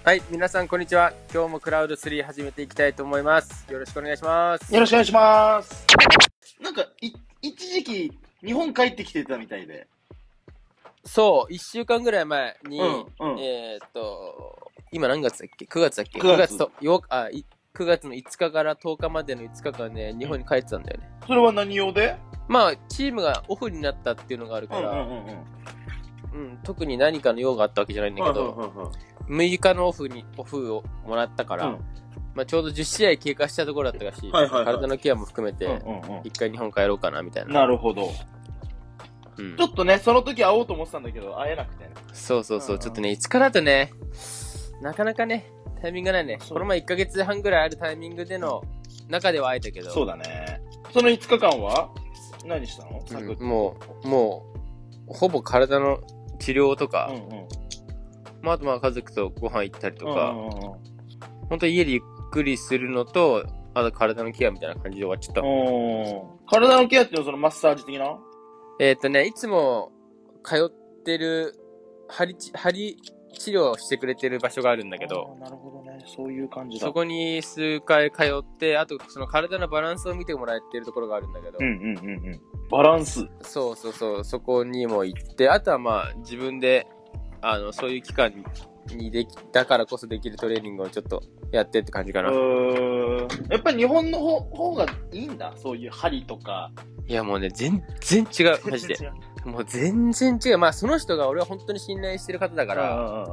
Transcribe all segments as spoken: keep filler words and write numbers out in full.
はい、皆さんこんにちは。今日もクラウドスリー始めていきたいと思います。よろしくお願いします。 よろしくお願いします。なんか、い、一時期、日本帰ってきてたみたいで。 そう、いっしゅうかんぐらい前に、 うんうん、 えー、っと、今何月だっけ ?く 月だっけ ?くくがつ月と、よあいくがつのいつかからとおかまでのいつかかんね、日本に帰ってたんだよね。 それは何用で？ まあ、チームがオフになったっていうのがあるから、 うんうんうんうん。 うん、特に何かの用があったわけじゃないんだけど、 うんうんうんうん、 むいかのオフに、オフをもらったから、 うん、 まあ、ちょうどじゅっしあい経過したところだったらしい、 はいはいはい、 体のケアも含めて、 うんうんうん、 一回日本帰ろうかなみたいな。 なるほど、 うん。 ちょっとね、その時会おうと思ってたんだけど、会えなくてね。 そうそうそう、 うんうん、 ちょっとね、いつかだとね、なかなかね、タイミングがないね。この前いっかげつはんぐらいあるタイミングでの中では会えたけど。 そうだね。そのいつかかんは何したの？ うん、もう、もう、ほぼ体の治療とか、 うんうん、 まあ、あとまあ家族とご飯行ったりとか、 うんうんうん、 ほんと家でゆっくりするのと、あと体のケアみたいな感じで終わっちゃった。 体のケアっていうのはそのマッサージ的な？ えっとね、いつも通ってる、針、針治療をしてくれてる場所があるんだけど、 なるほどね、そういう感じだ。 そこに数回通って、あとその体のバランスを見てもらえてるところがあるんだけど、 うんうんうんうん。バランス。 そうそうそう、そこにも行って、あとはまあ自分で、あの、そういう期間にでき、だからこそできるトレーニングをちょっとやってって感じかな。 うーん。やっぱり日本の方方がいいんだ、そういう針とか。 いやもうね、全然違う、マジで。もう全然違う。まあその人が俺は本当に信頼してる方だから、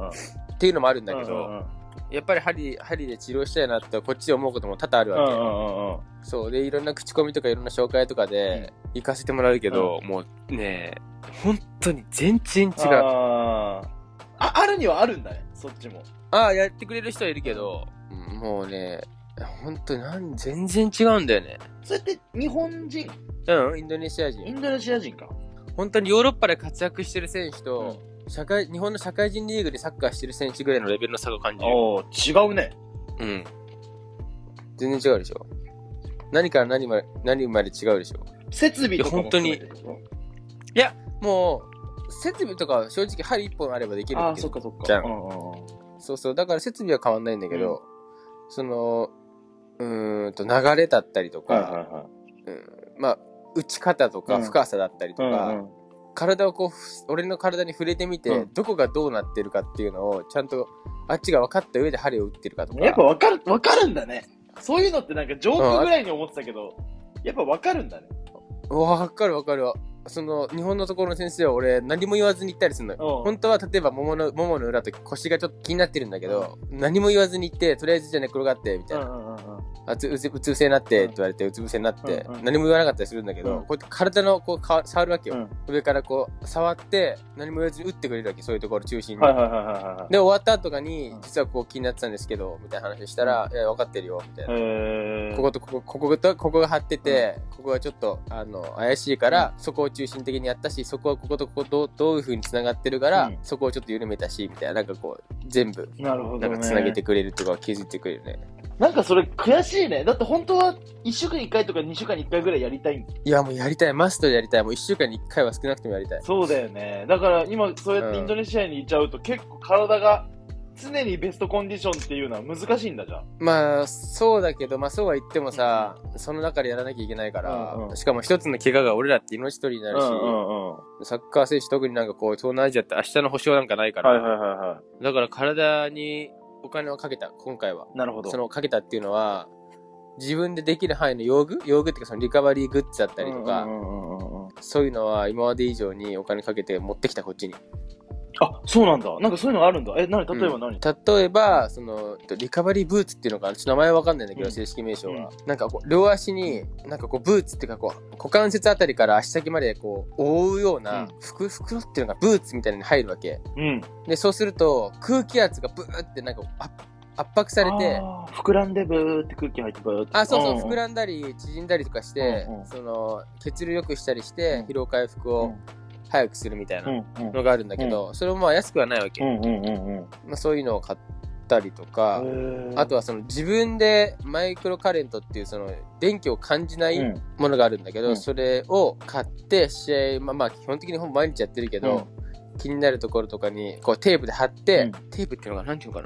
っていうのもあるんだけど、やっぱり針、針で治療したいなってこっちで思うことも多々あるわけ。そう。で、いろんな口コミとかいろんな紹介とかで行かせてもらうけど、もうね、本当に全然違う。 ああ、あるにはあるんだね、そっちも。 ああ、やってくれる人はいるけど、もうね、本当になん全然違うんだよね。 それって日本人？ うん、インドネシア人。 インドネシア人か。 本当にヨーロッパで活躍してる選手と、うん、社会、日本の社会人リーグでサッカーしてる選手ぐらいのレベルの差が感じる。 おー、違うね。 うん。全然違うでしょ。何から何まで、何まで違うでしょ。 設備とかも本当に。いや、もう、設備とかは正直針一本あればできるんだけど。あ、そっかそっか。 じゃん。そうそう。だから設備は変わんないんだけど、うん、その、うーんと、流れだったりとか、はいはいはい、うん、まあ、打ち方とか深さだったりとか、うんうん、体をこう、俺の体に触れてみて、うん、どこがどうなってるかっていうのを、ちゃんと、あっちが分かった上で針を打ってるかとか。 やっぱ分かる、分かるんだね。そういうのってなんかジョークぐらいに思ってたけど、やっぱ分かるんだね。 分かる分かるわ。その、日本のところの先生は俺、何も言わずに言ったりするのよ。本当は、例えば、桃の、桃の裏と腰がちょっと気になってるんだけど、何も言わずに言って、とりあえずじゃあ寝転がって、みたいな。うんうんうん、あつうつ、うつ伏せになって、って言われて、うつ伏せになって、うんうん、何も言わなかったりするんだけど、うん、こうやって体の、こう、か触るわけよ、うん。上からこう、触って、何も言わずに打ってくれるわけ、そういうところ中心に。はいはいはいはい、で、終わった後とかに、実はこう気になってたんですけど、みたいな話したら、うん、いや、分かってるよ、みたいな。こことここ、こことここが張ってて、うん、ここがちょっと、あの、怪しいから、うん、そこを中心的にやったし、そこはこことここどう、どういう風に繋がってるから、うん、そこをちょっと緩めたし、みたいな、なんかこう、全部、 なるほどね、 なんか繋げてくれるとか気づいてくれるね。 なんかそれ悔しいね。だって本当はいっしゅうかんにいっかいとかにしゅうかんにいっかいぐらいやりたいんだ。 いやもうやりたい。マストでやりたい。もういっしゅうかんにいっかいは少なくともやりたい。 そうだよね。だから今そうやってインドネシアにいちゃうと、うん、結構体が常にベストコンディションっていうのは難しいんだじゃん。 まあそうだけど、まあそうは言ってもさ、うん、その中でやらなきゃいけないから、うんうん、しかも一つの怪我が俺らって命取りになるし、うんうんうん、サッカー選手特になんかこう東南アジアって明日の保証なんかないから、はいはいはいはい、だから体にお金をかけた、今回は。 なるほど。 そのかけたっていうのは、自分でできる範囲の用具用具っていうかそのリカバリーグッズだったりとか、そういうのは今まで以上にお金かけて持ってきたこっちに。 あ、そうなんだ。なんかそういうのがあるんだ。え、なに例えば何、うん、 例えば、その、リカバリーブーツっていうのが、ちょっと名前わかんないんだけど、うん、正式名称は。うん、なんかこう、両足に、なんかこう、ブーツっていうかこう、股関節あたりから足先までこう、覆うような、服、袋っていうのがブーツみたいに入るわけ。うん。で、そうすると、空気圧がブーってなんか、圧迫されて、 膨らんでブーって空気入ってブーって。 あ、そうそう、うんうん、膨らんだり、縮んだりとかして、うんうん、その、血流良くしたりして、疲労回復を、うん早くするみたいなのがあるんだけど、うんうん、それもまあ安くはないわけ、うんうんうんうんまあ、そういうのを買ったりとか、あとはその自分でマイクロカレントっていうその電気を感じないものがあるんだけど、うん、それを買って試合、まあ、まあ基本的にほぼ毎日やってるけど、うん、気になるところとかにこうテープで貼って、うん、テープっていうのが何ていうのかな、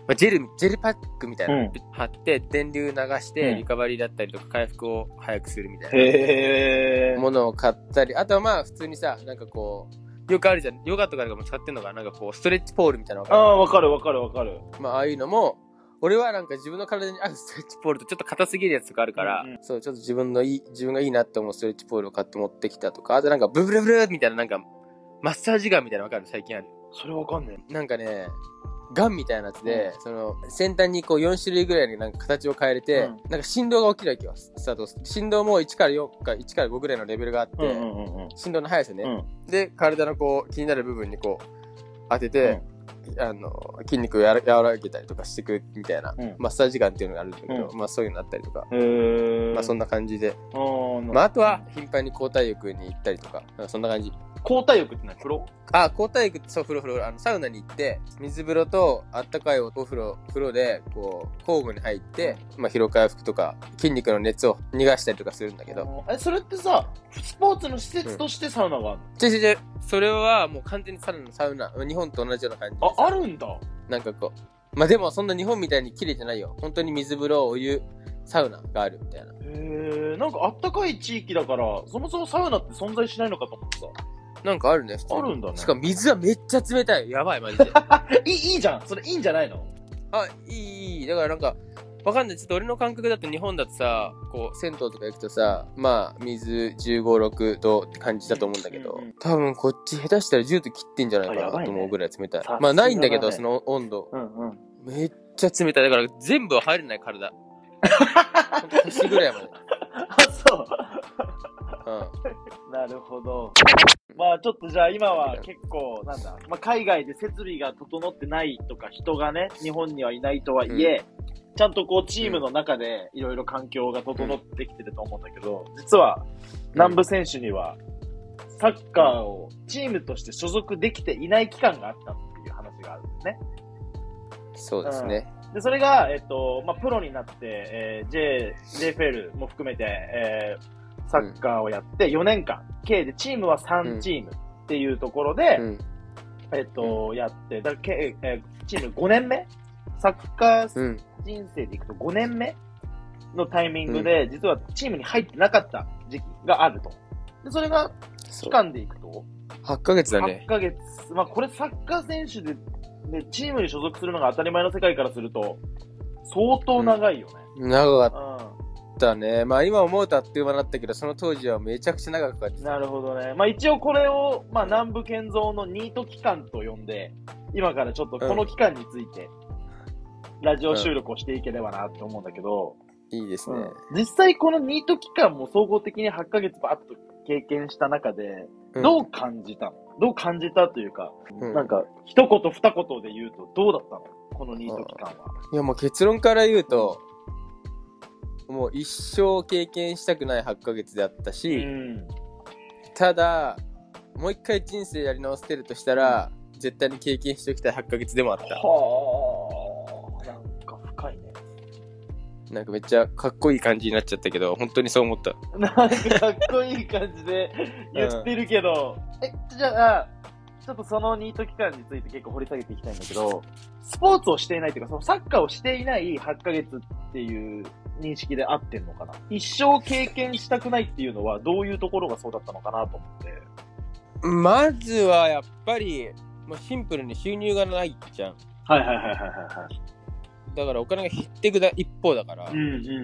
まあ、ジェル、ジェルパックみたいなのうん貼って、電流流してうんリカバリーだったりとか回復を早くするみたいへー。 なものを買ったり、あとはまあ普通にさ、なんかこう、よくあるじゃん、ヨガとかでも使ってんのが、なんかこう、ストレッチポールみたいなのああ、わかるわかるわかる。 まあああいうのも、俺はなんか自分の体に合うストレッチポールとちょっと硬すぎるやつとかあるから、 うんうん、 そう、ちょっと自分のいい、自分がいいなって思うストレッチポールを買って持ってきたとか、あとなんかブルブルブルみたいななんか、マッサージガンみたいなのわかる最近ある。 それわかんねえ。なんかね、ガンみたいなやつで、うん、その、先端にこうよん種類ぐらいになんか形を変えれて、うん、なんか振動が起きるわけよ、スタート。振動もいちからよんかいちからごぐらいのレベルがあって、うんうんうんうん、振動の速さね、うん。で、体のこう、気になる部分にこう、当てて、うん、あの、筋肉をやら和らげたりとかしていくみたいな、うん、マッサージガンっていうのがあるんだけど、うん、まあそういうのあったりとか、まあそんな感じで。まああとは、頻繁に交代浴に行ったりとか、そんな感じ。 交代浴って何？風呂？ あ、交代浴ってそう、風呂風呂。あの、サウナに行って、水風呂とあったかいお風呂、風呂で、こう、交互に入って、まあ、疲労回復とか、筋肉の熱を逃がしたりとかするんだけど。 え、それってさ、スポーツの施設としてサウナがあるの？ 違う違う。それはもう完全にサウナのサウナ。日本と同じような感じで。 あ、あるんだ。 なんかこう。まあ、でもそんな日本みたいに綺麗じゃないよ。本当に水風呂、お湯、サウナがあるみたいな。 へー、なんかあったかい地域だから、そもそもサウナって存在しないのかと思ってさ。 なんかあるね、 あるんだね。 しかも水はめっちゃ冷たい。やばい、マジで。 いい、いいじゃん。それいいんじゃないの？ あ、いい、いい。だからなんか、わかんない。ちょっと俺の感覚だと日本だとさ、こう、銭湯とか行くとさ、まあ、水じゅうご、ろくどって感じだと思うんだけど、うんうんうん、多分こっち下手したらじゅうど切ってんじゃないかなと思うぐらい冷たい。いね、まあ、ないんだけど、その温度。うんうん、めっちゃ冷たい。だから全部は入れない体。腰ぐらいまで。 あ、そう。うん。なるほど。まあちょっとじゃあ今は結構なんだ、まあ、海外で設備が整ってないとか人がね日本にはいないとはいえ、うん、ちゃんとこうチームの中でいろいろ環境が整ってきてると思うんだけど、実は南部選手にはサッカーをチームとして所属できていない期間があったっていう話があるんですね。 そうですね。 うん、でそれがえっとまあプロになって、えー、J、ジェイエフエル も含めて、えーサッカーをやってよねんかん、計でチームはさんチームっていうところで、うん、えっと、うん、やって、だけ、えー、チームごねんめサッカー人生でいくとごねんめのタイミングで、うん、実はチームに入ってなかった時期があると。で、それが期間でいくとはちかげつだね。 はちかげつ。まあこれサッカー選手で、ね、チームに所属するのが当たり前の世界からすると、相当長いよね。 うん、長かった。うんだね。まあ今思うとあっという間だったけど、その当時はめちゃくちゃ長くかかってた。 なるほどね。まあ一応これを、まあ南部建造のニート期間と呼んで、今からちょっとこの期間について、ラジオ収録をしていければなって思うんだけど。 うん、いいですね、 うん。実際このニート期間も総合的にはちかげつバーッと経験した中で、どう感じたの、うん、どう感じたというか、うん、なんか一言二言で言うとどうだったのこのニート期間は。 いやもう結論から言うと、もう一生経験したくないはちかげつであったし、うん、ただもう一回人生やり直せてるとしたら、うん、絶対に経験しておきたいはちかげつでもあった。 はあ、なんか深いね。 なんかめっちゃかっこいい感じになっちゃったけど、本当にそう思った。 なんかかっこいい感じで言ってるけど、うん、えじゃあちょっとそのニート期間について結構掘り下げていきたいんだけど、スポーツをしていないというか、そのサッカーをしていないはちかげつっていう認識で合ってんのかな。一生経験したくないっていうのはどういうところがそうだったのかなと思って。 まずはやっぱりもうシンプルに収入がないじゃん。 はいはいはいはいはい。 だからお金が減ってくだ一方だから、 うんうんうんうん、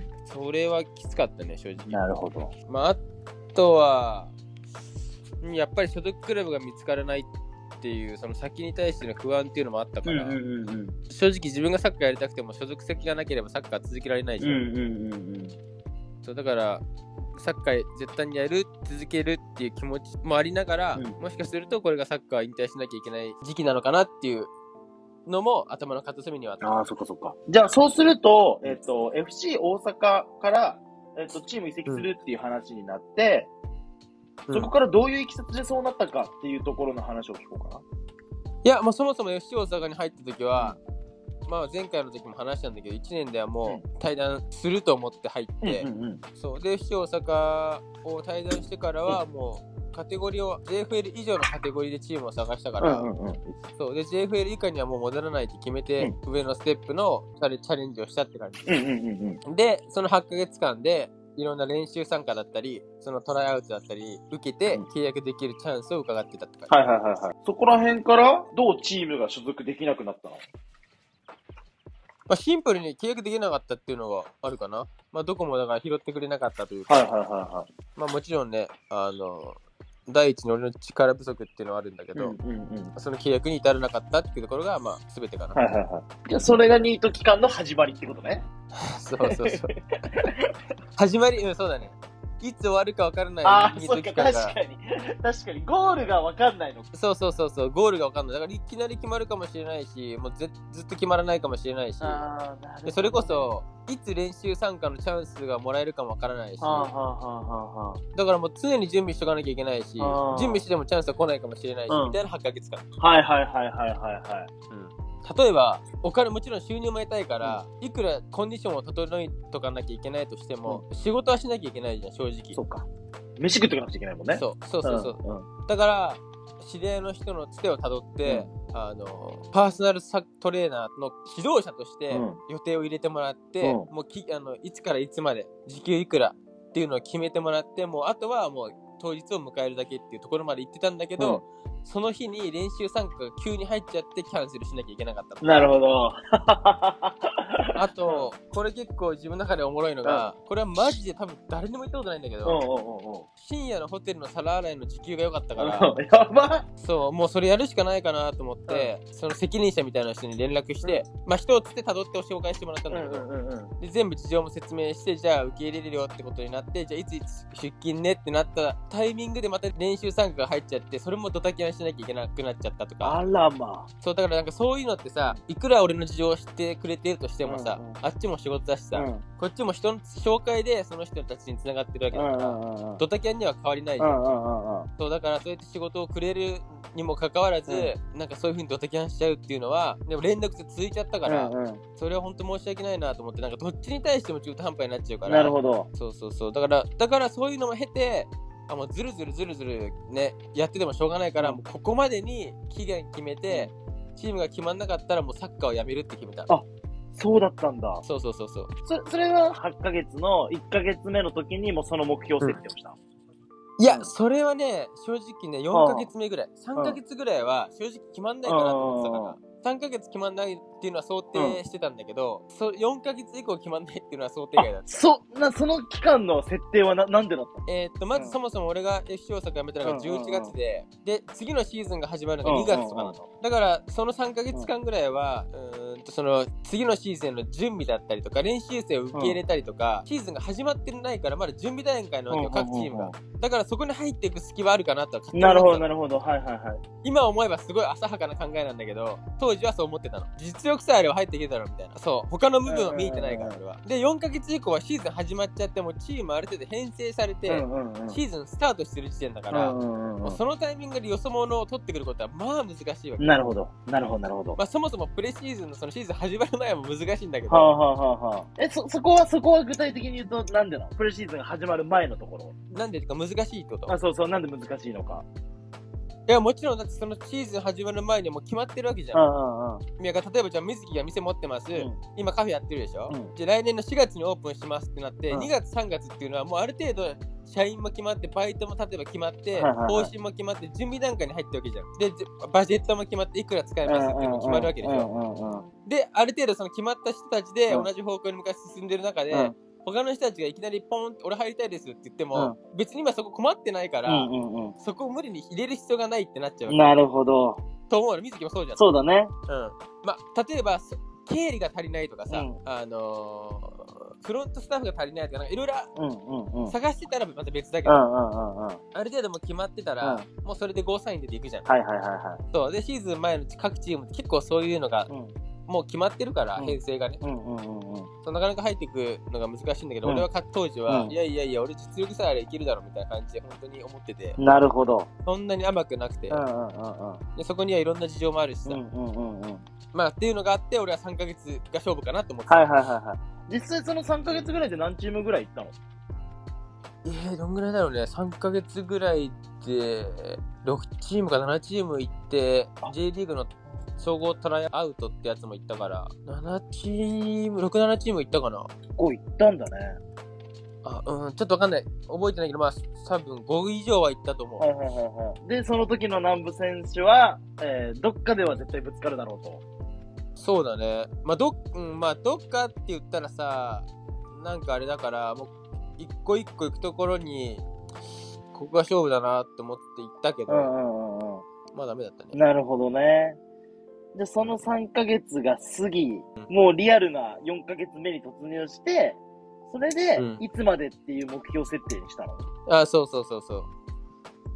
それはきつかったね正直。 なるほど。 まああとはやっぱり所属クラブが見つからないっていうその先に対しての不安っていうのもあったから、うんうんうんうん、正直自分がサッカーやりたくても所属先がなければサッカー続けられないじゃん。うんうんうんうん、そうだからサッカー絶対にやる続けるっていう気持ちもありながら、うん、もしかするとこれがサッカー引退しなきゃいけない時期なのかなっていうのも頭の片隅にはあった。 ああ、そっかそっか。じゃあそうすると、えっと、エフシー 大阪から、えっと、チーム移籍するっていう話になって、うん、そこからどういういきさつでそうなったかっていうところの話を聞こうかな。 いや、まあ、そもそも エフシー 大阪に入った時は、うん、まあ前回の時も話したんだけどいちねんではもう退団すると思って入って、うんうんうん、そうで エフシー 大阪を退団してからはもうカテゴリーを ジェイエフエル 以上のカテゴリーでチームを探したから、うんうんうん、そうで ジェイエフエル 以下にはもう戻らないって決めて、うん、上のステップのチャレ、チャレンジをしたって感じ、うんうんうんうん、でそのはちかげつかんでいろんな練習参加だったりそのトライアウトだったり受けて契約できるチャンスを伺ってたって感じ、 はいはいはいはい。そこら辺からどうチームが所属できなくなったの？ まあ、シンプルに契約できなかったっていうのがあるかな。まあ、どこもだから拾ってくれなかったというか、はいはいはいはい。まあ、もちろんね、あの、第一の俺の力不足っていうのはあるんだけど、うんうんうん、その契約に至らなかったっていうところが、まあ、全てかな。はいはいはい。 じゃあ、それがニート期間の始まりってことね。 そうそうそう。始まり、うん、そうだね。いつ終わるか分からない。 ああ、そうか、確かに。確かに、ゴールが分かんないの。 そうそうそうそう、ゴールが分かんない。だから、いきなり決まるかもしれないし、もうずずっと決まらないかもしれないし、あなるほどね、でそれこそ、いつ練習参加のチャンスがもらえるかも分からないし、はあはあはあ、だからもう常に準備しとかなきゃいけないし、準備してもチャンスは来ないかもしれないし、うん、みたいなはちかげつかん。 はいはいはいはいはいはい。 うん例えばお金もちろん収入も得たいから、うん、いくらコンディションを整えとかなきゃいけないとしても、うん、仕事はしなきゃいけないじゃん正直。 そうか飯食ってかなきゃいけないもんね。 そうそうそうそう、うんうん、だから知り合いの人のつてをたどって、うん、あのパーソナルトレーナーの指導者として予定を入れてもらって、うん、もうきあのいつからいつまで時給いくらっていうのを決めてもらってもうあとはもう当日を迎えるだけっていうところまで行ってたんだけど、うん、その日に練習参加が急に入っちゃってキャンセルしなきゃいけなかったの。 なるほど。 あとこれ結構自分の中でおもろいのが、うん、これはマジで多分誰にも言ったことないんだけど、うんうんうん、深夜のホテルの皿洗いの時給が良かったから、 うん、やばそうもうそれやるしかないかなと思って、うん、その責任者みたいな人に連絡して、うん、まあ人をつって辿って紹介してもらったんだけど、うんうんうん、で全部事情も説明してじゃあ受け入れれるよってことになってじゃあいついつ出勤ねってなったタイミングでまた練習参加が入っちゃってそれもドタキャンしなきゃいけなくなっちゃったとか。 あらまあ。 そうだからなんかそういうのってさいくら俺の事情を知ってくれてるとしてもさ、うんうん、あっちも仕事だしさ、うん、こっちも人の紹介でその人たちに繋がってるわけだから、うんうんうん、ドタキャンには変わりないじゃん、うんうんうん、そうだからそうやって仕事をくれるにもかかわらず、うん、なんかそういう風にドタキャンしちゃうっていうのはでも連絡って続いちゃったから、うんうん、それは本当申し訳ないなと思ってなんかどっちに対しても中途半端になっちゃうからなるほどそうそうそうだからだからそういうのも経てあもうずるずるずるずるねやっててもしょうがないから、うん、もうここまでに期限決めて、うん、チームが決まんなかったらもうサッカーをやめるって決めた。 あそうだったんだ。 そうそうそうそう。 そ, それははちかげつのいっかげつめの時にもうその目標設定をした、うん、 いや、それはね正直ねよんかげつめぐらいさんかげつぐらいは正直決まんないかなと思ってたからさんかげつ決まんないっていうのは想定してたんだけど、うん、そよんかげつ以降決まんないっていうのは想定外だった。 そなその期間の設定はななんでだったの？ えー、っとまずそもそも俺が エフシー 大阪辞めたのがじゅういちがつで、うんうんうん、で次のシーズンが始まるのがにがつとかなの、うんうんうん、だからそのさんかげつかんぐらいは、うん、うーんとその次のシーズンへの準備だったりとか練習生を受け入れたりとか、うん、シーズンが始まってないからまだ準備段階なわけよ、うんうんうんうん、各チームが。だからそこに入っていく隙はあるかなとは勝手に思ってた。 なるほどなるほどはいはいはい。 今思えばすごい浅はかな考えなんだけど当時はそう思ってたの。実力さえあれば入っていけたろみたいな。そう他の部分は見えてないから俺は。でよんかげつ以降はシーズン始まっちゃってもチームある程度編成されて、うんうんうん、シーズンスタートしてる時点だから、うんうんうん、もうそのタイミングでよそ者を取ってくることはまあ難しいわけ。 なるほどなるほどなるほど。 まあそもそもプレシーズンのそのシーズン始まる前も難しいんだけど。 はあはあはあはあ、えそそこはそこは具体的に言うとなんでなの？プレシーズンが始まる前のところ。 なんでってか難しいってこと？ あそうそうなんで難しいのか。 いやもちろんだってそのシーズン始まる前にもう決まってるわけじゃん。うんうんうん、例えばじゃあ水木が店持ってます、うん、今カフェやってるでしょ、うん、じゃあ来年のしがつにオープンしますってなって、うん、にがつさんがつっていうのはもうある程度社員も決まってバイトも例えば決まって、はいはいはい、報酬も決まって準備段階に入ってるわけじゃん。でバジェットも決まっていくら使いますっていうのも決まるわけでしょ、うんうんうん、である程度その決まった人たちで同じ方向に向かって進んでる中で、うん他の人たちがいきなりポンって俺入りたいですって言っても、うん、別に今そこ困ってないから、うんうんうん、そこを無理に入れる必要がないってなっちゃう。 なるほど。 と思うの。水木もそうじゃん。 そうだね。 うん。まあ、例えば経理が足りないとかさ、うん、あのー、フロントスタッフが足りないとかいろいろ探してたらまた別だけど、うんうんうんうん、ある程度も決まってたら、うん、もうそれでゴーサインでいくじゃん。 はいはいはいはい。 そうでシーズン前の各チームって結構そういうのが、うんもう決まってるから、うん、編成がね、うんうんうんうん、そうなかなか入っていくのが難しいんだけど、うん、俺は当時は、うん、いやいやいや俺実力さえあれいけるだろみたいな感じで本当に思ってて。 なるほど。 そんなに甘くなくて、うんうんうんうん、でそこにはいろんな事情もあるしさ、うんうんうんうん、まあっていうのがあって俺はさんかげつが勝負かなと思ってた。 はいはいはいはい。実際そのさんかげつぐらいで何チームぐらい行ったの？ えー、どんぐらいだろうね。さんかげつぐらいで、ろくチームかななチーム行って、J リーグの総合トライアウトってやつも行ったから、ななチーム、ろく、ななチーム行ったかな。 結構行ったんだね。 あ、うん、ちょっとわかんない。覚えてないけど、まあ、多分ご以上は行ったと思う。 はいはいはいはい。で、その時の南部選手は、えー、どっかでは絶対ぶつかるだろうと。 そうだね。まあ、ど、うん、まあ、どっかって言ったらさ、なんかあれだから、もう、一個一個行くところに、ここが勝負だなって思って行ったけど、うんうんうんうん、まあダメだったね。 なるほどね。で、そのさんかげつが過ぎ、うん、もうリアルなよんかげつめに突入して、それで、いつまでっていう目標設定にしたの、 うん、あ、そうそうそうそう。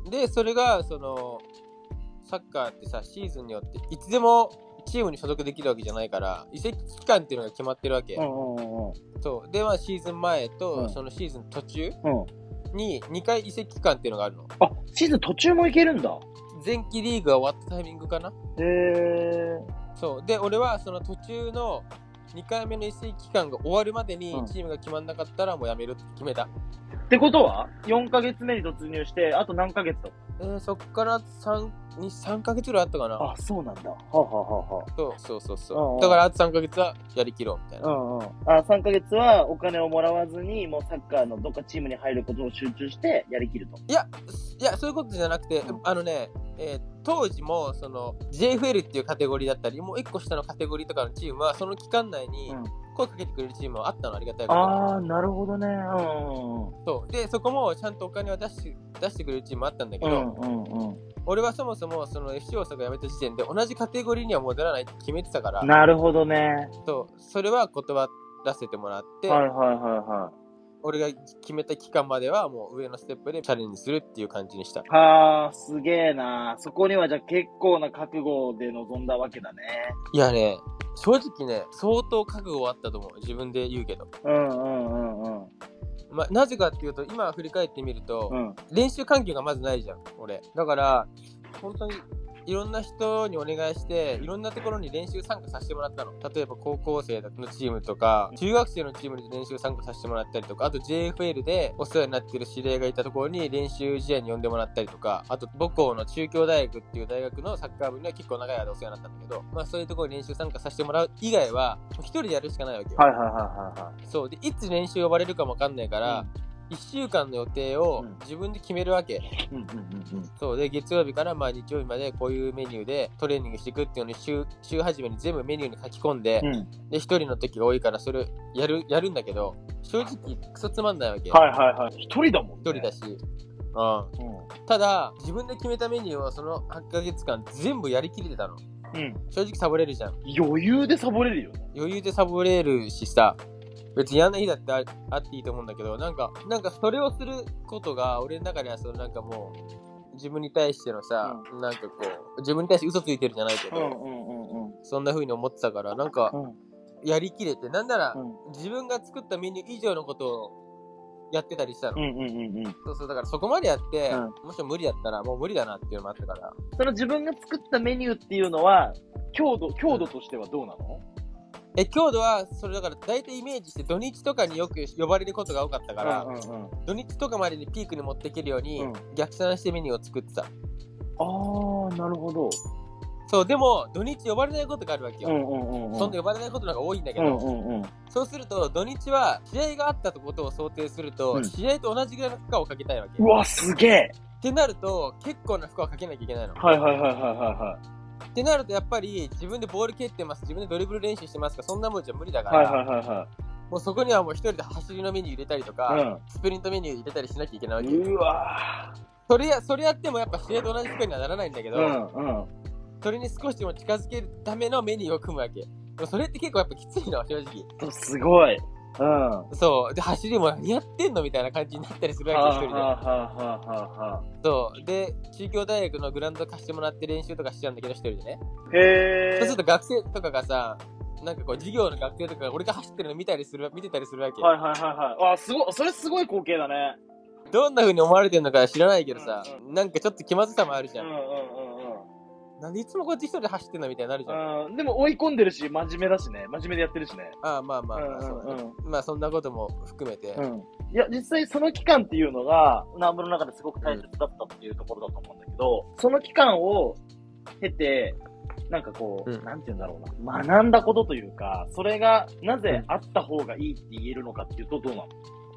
で、それが、その、サッカーってさ、シーズンによって、いつでもチームに所属できるわけじゃないから、移籍期間っていうのが決まってるわけ。うんうんうん、そう。で、まあ、シーズン前と、うん、そのシーズン途中ににかい移籍期間っていうのがあるの。 あ、シーズン途中もいけるんだ。 前期リーグが終わったタイミングかな。へー。そう。で、俺はその途中のにかいめの移籍期間が終わるまでにチームが決まんなかったらもうやめるって決めた。 ってことはよんかげつめに突入して、あと何ヶ月とえー、そっから3、に、さんかげつぐらいあったかな。 あ、そうなんだ。はあ、はあはあ、 そうそうそうそう、うんうん。だからあとさんかげつはやりきろうみたいな。 うんうん。あ、さんかげつはお金をもらわずに、もうサッカーのどっかチームに入ることを集中してやりきると。 いや、いや、そういうことじゃなくて、うん、あのね、えー、当時もその ジェイエフエル っていうカテゴリーだったり、もういっこ下のカテゴリーとかのチームはその期間内に、うん、声かけてくれるチームはあったのありがたいこと。 ああ、なるほどね。うん。 そう。で、そこもちゃんとお金を出し、出してくれるチームもあったんだけど、うんうんうん、俺はそもそもその エフシー 大阪が辞めた時点で同じカテゴリーには戻らないって決めてたから。 なるほどね。 そう。それは断らせてもらって、 はいはいはいはい。 俺が決めた期間まではもう上のステップでチャレンジするっていう感じにした。 はあ、すげえな。そこにはじゃあ結構な覚悟で臨んだわけだね。 いやね、正直ね、相当覚悟あったと思う。自分で言うけど。うんうんうんうん。まあ、なぜかっていうと、今振り返ってみると、うん、練習環境がまずないじゃん、俺。だから、本当にいろんな人にお願いして、いろんなところに練習参加させてもらったの。例えば高校生のチームとか、中学生のチームに練習参加させてもらったりとか、あと ジェイエフエル でお世話になっている指令がいたところに練習試合に呼んでもらったりとか、あと母校の中京大学っていう大学のサッカー部には結構長い間お世話になったんだけど、まあそういうところに練習参加させてもらう以外は、一人でやるしかないわけよ。 はいはいはいはいはい。 そう。で、いつ練習呼ばれるかもわかんないから、うんいっしゅうかんの予定を自分で決めるわけ。うんうんうんうん、そうで、月曜日からまあ日曜日までこういうメニューでトレーニングしていくっていうのに週、週始めに全部メニューに書き込んで、うん、で、一人の時が多いからそれやる、やるんだけど、正直クソつまんないわけ。 はいはいはい。一人だもんね。 一人だし。うん。うん、ただ、自分で決めたメニューをそのはちかげつかん全部やりきれてたの。うん。正直サボれるじゃん。 余裕でサボれるよ。 余裕でサボれるしさ、別にやんない日だって あ, あっていいと思うんだけど、なんか、なんかそれをすることが、俺の中ではそのなんかもう、自分に対してのさ、うん、なんかこう、自分に対して嘘ついてるじゃないけど、うんうんうんうん、そんな風に思ってたから、なんか、うん、やりきれて、なんなら、うん、自分が作ったメニュー以上のことをやってたりしたの。うんうんうんうん、そうそう、だからそこまでやって、うん、もしも無理だったら、もう無理だなっていうのもあったから。 その自分が作ったメニューっていうのは、強度、強度としてはどうなの？ え、強度は、それだから大体イメージして土日とかによく呼ばれることが多かったから、うんうんうん、土日とかまでにピークに持っていけるように、うん、逆算してメニューを作ってた。あー、なるほど。 そう、でも土日呼ばれないことがあるわけよ。うんうんうんうん、そんな呼ばれないことの方が多いんだけど、うんうんうん、そうすると土日は試合があったことを想定すると、うん、試合と同じぐらいの負荷をかけたいわけ。 うわ、すげえってなると、結構な負荷をかけなきゃいけないの。 はいはいはいはいはいはい。 ってなるとやっぱり自分でボール蹴ってます、自分でドリブル練習してますか、そんなもんじゃ無理だから、はいはいはいはい、もうそこにはもう一人で走りのメニュー入れたりとか、うん、スプリントメニュー入れたりしなきゃいけないわけ。うわそれやそれやってもやっぱ試合と同じ負荷にはならないんだけど、うんうん、それに少しでも近づけるためのメニューを組むわけ。それって結構やっぱきついの正直。 すごい。うん。 そうで走りも何やってんのみたいな感じになったりするわけ、一人で。はあはあはあはあ、そうで中京大学のグラウンド貸してもらって練習とかしちゃうんだけど、一人でね。へえ。そうすると学生とかがさ、なんかこう授業の学生とかが俺が走ってるの見たりする見てたりするわけ。 はいはいはいはい。あ、すごい、それすごい光景だね。 どんな風に思われてるのか知らないけどさ、うんうん、なんかちょっと気まずさもあるじゃん。うんうんうんうん。なんでいつもこうやって一人で走ってんのみたいになるじゃん。 うん、でも追い込んでるし、真面目だしね。真面目でやってるしね。 ああ、まあまあまあ、そう、うんうん、まあそんなことも含めて。うん、 いや、実際その期間っていうのが、南部の中ですごく大切だったっていうところだと思うんだけど、その期間を経て、なんかこう、うん、なんて言うんだろうな、学んだことというか、それがなぜあった方がいいって言えるのかっていうと、どうなの？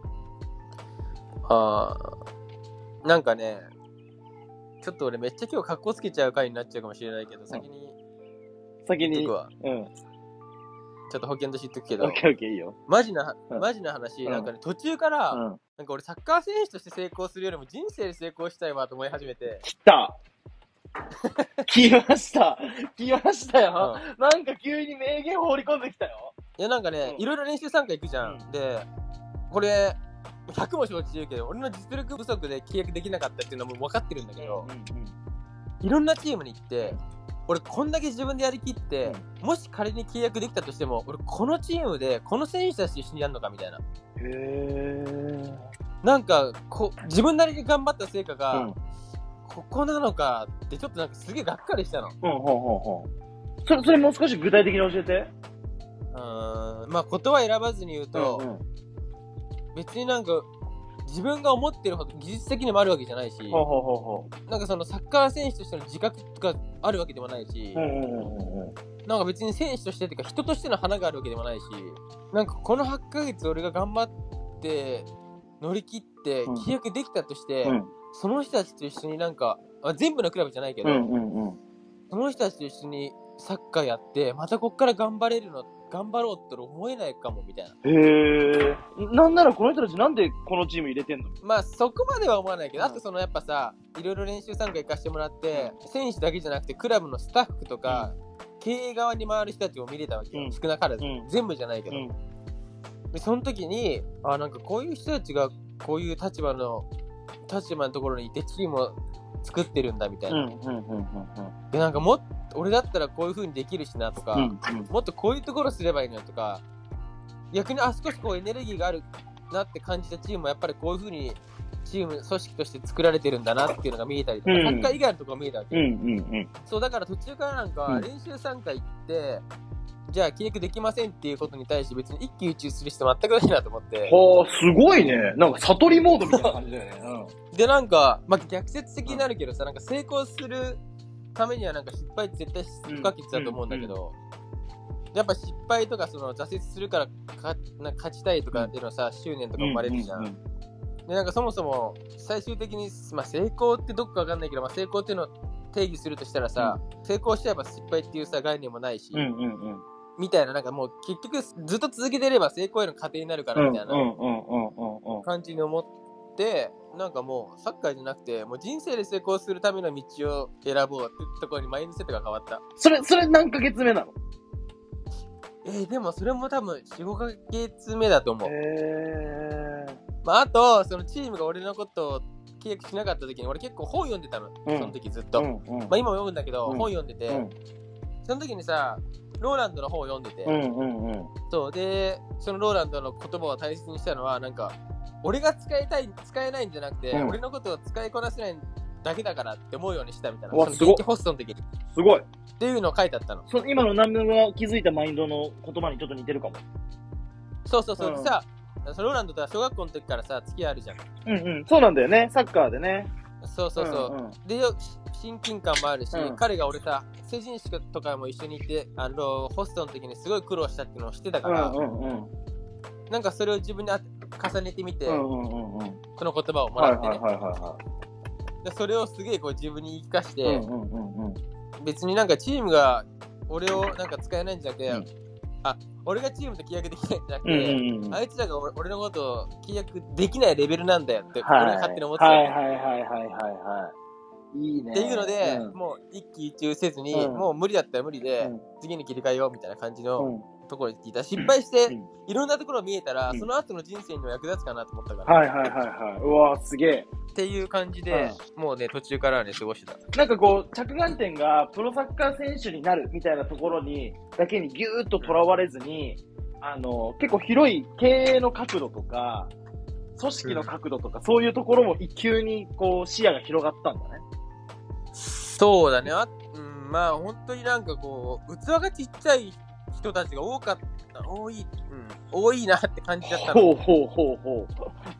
あー、なんかね、ちょっと俺めっちゃ今日格好つけちゃう回になっちゃうかもしれないけど、先に、 先に、 僕は、 うん。 ちょっと保険と知っとくけど、 オッケーオッケーいいよ。 マジな、 うん、 マジな話、うん、なんかね、途中から、うん、なんか俺サッカー選手として成功するよりも人生で成功したいわと思い始めて。 来た来ました来ましたよ、うん、なんか急に名言放り込んできたよ。 いやなんかね、うん、いろいろ練習参加行くじゃん、うん、でこれひゃくも承知言うけど俺の実力不足で契約できなかったっていうのはもう分かってるんだけど、うんうんうん、いろんなチームに行って俺こんだけ自分でやりきって、うん、もし仮に契約できたとしても俺このチームでこの選手たちと一緒にやるのかみたいな。 へー。 なんかこ自分なりに頑張った成果が、うん、ここなのかってちょっとなんかすげえがっかりしたの。 うん、ほうほうほう。それ、それもう少し具体的に教えて。 うーん、まあ言葉選ばずに言うと、うんうん、別になんか自分が思ってるほど技術的にもあるわけじゃないし、 ほうほうほうほう。なんかそのサッカー選手としての自覚とかあるわけでもないし、うんうんうんうん、なんか別に選手としてっていうか人としての花があるわけでもないし、なんかこのはちかげつ俺が頑張って乗り切って契約できたとして、うんうん、その人たちと一緒になんか、あ全部のクラブじゃないけど、うんうんうん、その人たちと一緒にサッカーやってまたこっから頑張れるの頑張ろうって思えないかもみたいな。 へー。なんならこの人たちなんでこのチーム入れてんの？ まあそこまでは思わないけど、うん、あとそのやっぱさいろいろ練習参加行かせてもらって、うん、選手だけじゃなくてクラブのスタッフとか、うん、経営側に回る人たちを見れたわけよ、うん、少なからず、うん、全部じゃないけど、うん、でその時にあなんかこういう人たちがこういう立場の立場のところにいてチームを作ってるんだみたいな、うんうんうんうん、でなんかもっ俺だったらこういう風にできるしなとか、うんうん、もっとこういうところすればいいのとか、逆にあ少しこうエネルギーがあるなって感じたチームもやっぱりこういう風にチーム組織として作られてるんだなっていうのが見えたりとか、うん、サッカー以外のところが見えたわけ、うんうんうん、そうだから途中からなんか練習参加行って、うん、じゃあ契約できませんっていうことに対して別に一喜一憂する人全くないなと思って。 はあすごいね。なんか悟りモードみたいな感じだよね、 うん、でなんか、まあ、逆説的になるけどさなんか成功するためにはなんか失敗って絶対不可欠だと思うんだけど、うんうんうん、やっぱ失敗とかその挫折するからかなんか勝ちたいとかっていうのさ執念とか生まれるじゃん、うんうんうん、でなんかそもそも最終的に、まあ、成功ってどっかわかんないけど、まあ、成功っていうのを定義するとしたらさ、うん、成功しちゃえば失敗っていうさ概念もないし、うんうんうん、みたいななんかもう結局ずっと続けてれば成功への過程になるからみたいな感じに思ってなんかもうサッカーじゃなくてもう人生で成功するための道を選ぼうってところにマインドセットが変わった。 それそれ何ヶ月目なの？ えー、でもそれも多分 よん、ごかげつめだと思う。へー。まああとそのチームが俺のことを契約しなかった時に俺結構本読んでたの、うん、その時ずっと、うんうん、まあ今も読むんだけど、うん、本読んでて、うん、その時にさローランドの本を読んでて、うんうんうん、そうでそのローランドの言葉を大切にしたのはなんか俺が使いたい使えないんじゃなくて、うん、俺のことを使いこなせないだけだからって思うようにしたみたいな。その現地ホストの時にすごいっていうのを書いてあったの。 そ今の南部が気づいたマインドの言葉にちょっと似てるかも。 そうそうそう、うん、さそのローランドとは小学校の時からさ付き合いあるじゃん。 うんうんそうなんだよねサッカーでね。 そうそうそう、うんうん、で親近感もあるし、うん、彼が俺さ成人式とかも一緒にいてあのホストの時にすごい苦労したっていうのを知ってたから、うんうんうん、なんかそれを自分に重ねてみて、うんうんうんうん、この言葉をもらってね、はいはいはいはい、でそれをすげえこう自分に言い聞かして、うんうんうんうん、別になんかチームが俺をなんか使えないんじゃなくて、うん、あ俺がチームと契約できないんじゃなくて、うんうんうん、あいつらが 俺, 俺のことを契約できないレベルなんだよって、はい、俺が勝手に思ってた、はいはいはいはいはいはいいいねっていうので、うん、もう一喜一憂せずに、うん、もう無理だったら無理で、うん、次に切り替えようみたいな感じの、うんところに聞いた。失敗して、うん、いろんなところ見えたら、うん、その後の人生にも役立つかなと思ったから。 はいはいはいはい。うわーすげえ。 っていう感じで、うん、もうね途中からね過ごしてた。 なんかこう着眼点がプロサッカー選手になるみたいなところにだけにギューッととらわれずに、うん、あの結構広い経営の角度とか組織の角度とか、うん、そういうところも一級にこう視野が広がったんだね。 そうだね。あ、うん、まあ本当になんかこう器がちっちゃい人たちが多かった多い、うん、多いなって感じだったの。 ほうほうほうほう。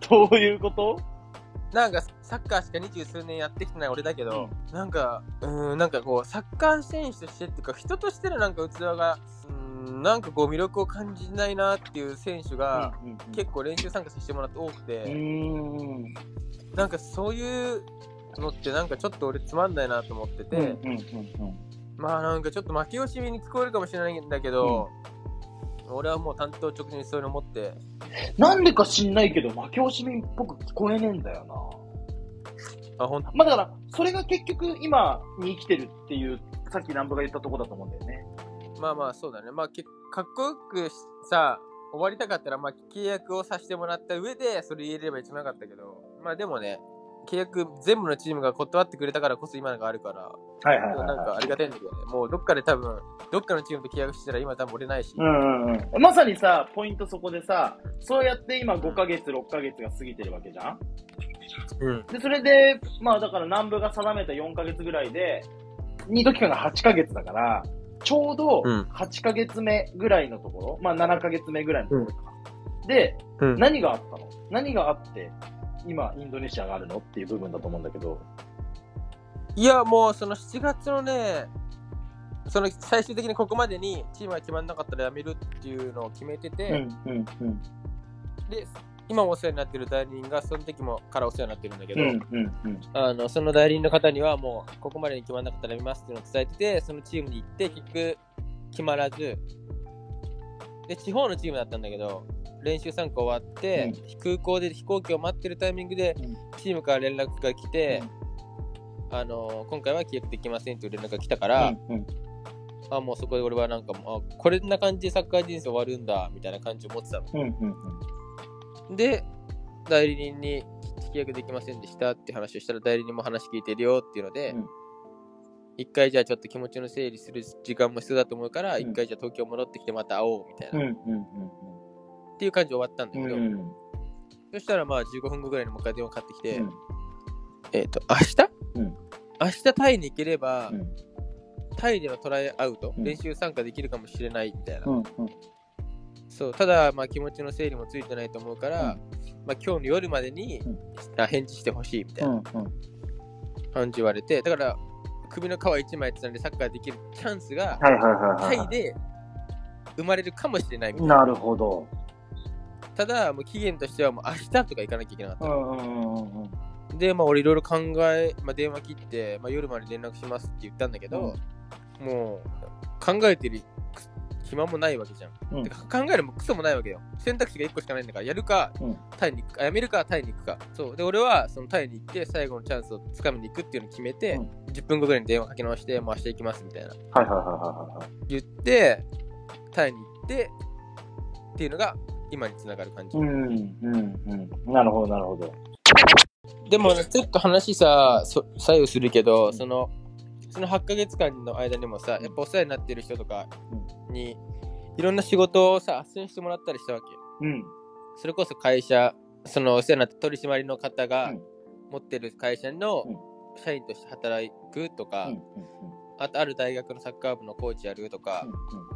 どういうこと？ なんかサッカーしか二十数年やってきてない俺だけど、うん、なんかうーんなんかこうサッカー選手としてっていうか人としてのなんか器がうーんなんかこう魅力を感じないなっていう選手が結構練習参加させてもらって多くて、うんうんうん、なんかそういうのってなんかちょっと俺つまんないなと思ってて、うんうんうんうん、まあなんかちょっと負け惜しみに聞こえるかもしれないんだけど、うん、俺はもう担当直前にそういうの思ってなんでか知んないけど負け惜しみっぽく聞こえねえんだよな。 あ、ほんと。 まあだからそれが結局今に生きてるっていうさっき南部が言ったところだと思うんだよね。 まあまあそうだね。まあかっこよくさ終わりたかったらまあ契約をさせてもらった上でそれ言えれば一番よかったけど、まあでもね契約全部のチームが断ってくれたからこそ今のがあるから、 はいはいはい、はい、 なんかありがたいんだけどね。もうどっかで多分どっかのチームと契約してたら今多分売れないし、 うんうんうん、まさにさポイントそこでさそうやって今ごかげつろっかげつが過ぎてるわけじゃん、うん、でそれでまあだから南部が定めたよんかげつぐらいでニート期間がはちかげつだからちょうどはちかげつめぐらいのところ、まあななかげつめぐらいのところかな、うん、で、うん、何があったの何があって今インドネシアがあるのっていう部分だと思うんだけど、 いやもうそのしちがつのねその最終的にここまでにチームが決まんなかったらやめるっていうのを決めてて、うんうんうん、で今もお世話になってる代理人がその時もからお世話になってるんだけど、うんうんうん、あのその代理人の方にはもうここまでに決まんなかったらやめますっていうのを伝えてて、そのチームに行って結局決まらずで地方のチームだったんだけど練習参加終わって、うん、空港で飛行機を待ってるタイミングで、うん、チームから連絡が来て、うん、あの今回は契約できませんという連絡が来たから、うんうん、あもうそこで俺はなんかもうあこれな感じでサッカー人生終わるんだみたいな感じを持ってたの、うんうんうん、で代理人に契約できませんでしたって話をしたら代理人も話聞いてるよっていうので、うん、一回じゃあちょっと気持ちの整理する時間も必要だと思うから、うん、一回じゃあ東京戻ってきてまた会おうみたいな、うんうんうんうん、っていう感じで終わったんだけど、うん、そしたらまあじゅうごふんごぐらいにもう一回電話かかってきて、うん、えっと明日、うん、明日タイに行ければ、うん、タイでのトライアウト、うん、練習参加できるかもしれないみたいな、うんうん、そうただまあ気持ちの整理もついてないと思うから、うんまあ、今日の夜までに、うん、返事してほしいみたいな感じ言われて、だから首の皮一枚つなんでサッカーできるチャンスがタイで生まれるかもしれないみたいな。 なるほど。 ただもう期限としてはもう明日とか行かなきゃいけなかった、うんうんうんうん、でまあ俺いろいろ考え、まあ、電話切って、まあ、夜まで連絡しますって言ったんだけど、うん、もう考えてる暇もないわけじゃん、うん、で考えるもクソもないわけよ。選択肢がいっこしかないんだからやるか、うん、タイに行くかやめるかタイに行くか。そうで俺はそのタイに行って最後のチャンスをつかみに行くっていうのを決めて、うん、じゅっぷんごぐらいに電話かけ直してもう明日行きますみたいな、はいはいはいはい、言ってタイに行ってっていうのが今につながる感じ。うんうんうん。なるほどなるほど。 でもちょっと話さ左右するけど、うん、そのそのはちかげつかんの間にもさ、やっぱお世話になってる人とかにいろんな仕事をさ斡旋してもらったりしたわけ。うん。それこそ会社、そのお世話になった取締りの方が持ってる会社の社員として働くとか、うんうんうん、あとある大学のサッカー部のコーチやるとか、うんうん、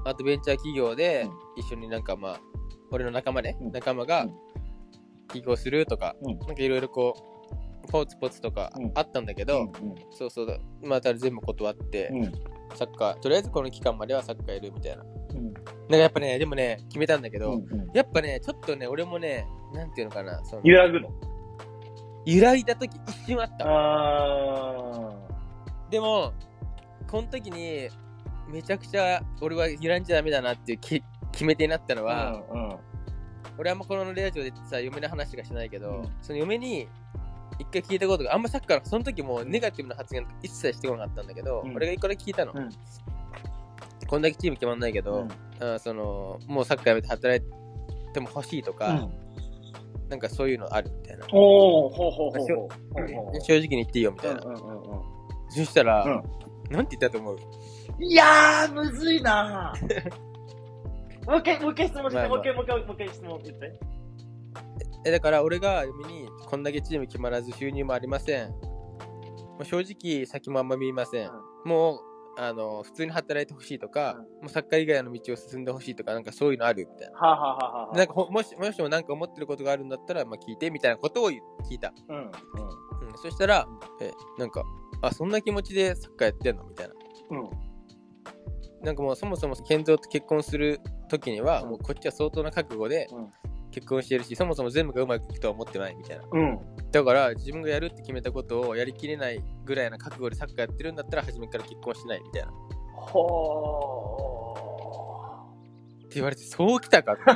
あとベンチャー企業で一緒になんかまあ俺の仲間ね、うん、仲間が起業するとか、うん、なんかいろいろこうポツポツとかあったんだけど、うんうん、そうそうまた全部断って、うん、サッカーとりあえずこの期間まではサッカーやるみたいな、うん、なんかやっぱねでもね決めたんだけど、うんうん、やっぱねちょっとね俺もねなんていうのかなその揺らぐの揺らいだ時一瞬あった。あでもこの時にめちゃくちゃ俺は揺らんじゃダメだなっていう決め手になったのは、うんうん、俺はあんまこのレアジオでさ嫁の話がしないけど、うん、その嫁に一回聞いたことがあんまサッカーのその時もネガティブな発言とか一切してこなかったんだけど、うん、俺が一個だけ聞いたの、うん、こんだけチーム決まんないけど、うん、あそのもうサッカーやめて働いても欲しいとか、うん、なんかそういうのあるみたいな。おーほうほうほうほう正直に言っていいよみたいな、うんうんうんうん、そしたら、うん、なんて言ったと思う？ いやーむずいなもう一回もう一回質問して、まあまあ、もう一回もう一回もう一回質問言ってえだから俺が嫁にこんだけチーム決まらず収入もありません、もう正直先もあんま見えません、うん、もあの普通に働いてほしいとか、うん、もうサッカー以外の道を進んでほしいとか、なんかそういうのあるみたいな。 はあ、はあはあ、 なんかもしもしもなんか思ってることがあるんだったら、まあ、聞いてみたいなことを聞いた。うんうんうん、そしたら、えなんかあそんな気持ちでサッカーやってんのみたいな。うん、なんかもうそもそも健三と結婚する時には、うん、もうこっちは相当な覚悟で結婚してるし、そもそも全部がうまくいくとは思ってないみたいな。うん、だから自分がやるって決めたことをやりきれないぐらいな覚悟でサッカーやってるんだったら初めから結婚しないみたいな。ほーって言われて、そうきたかって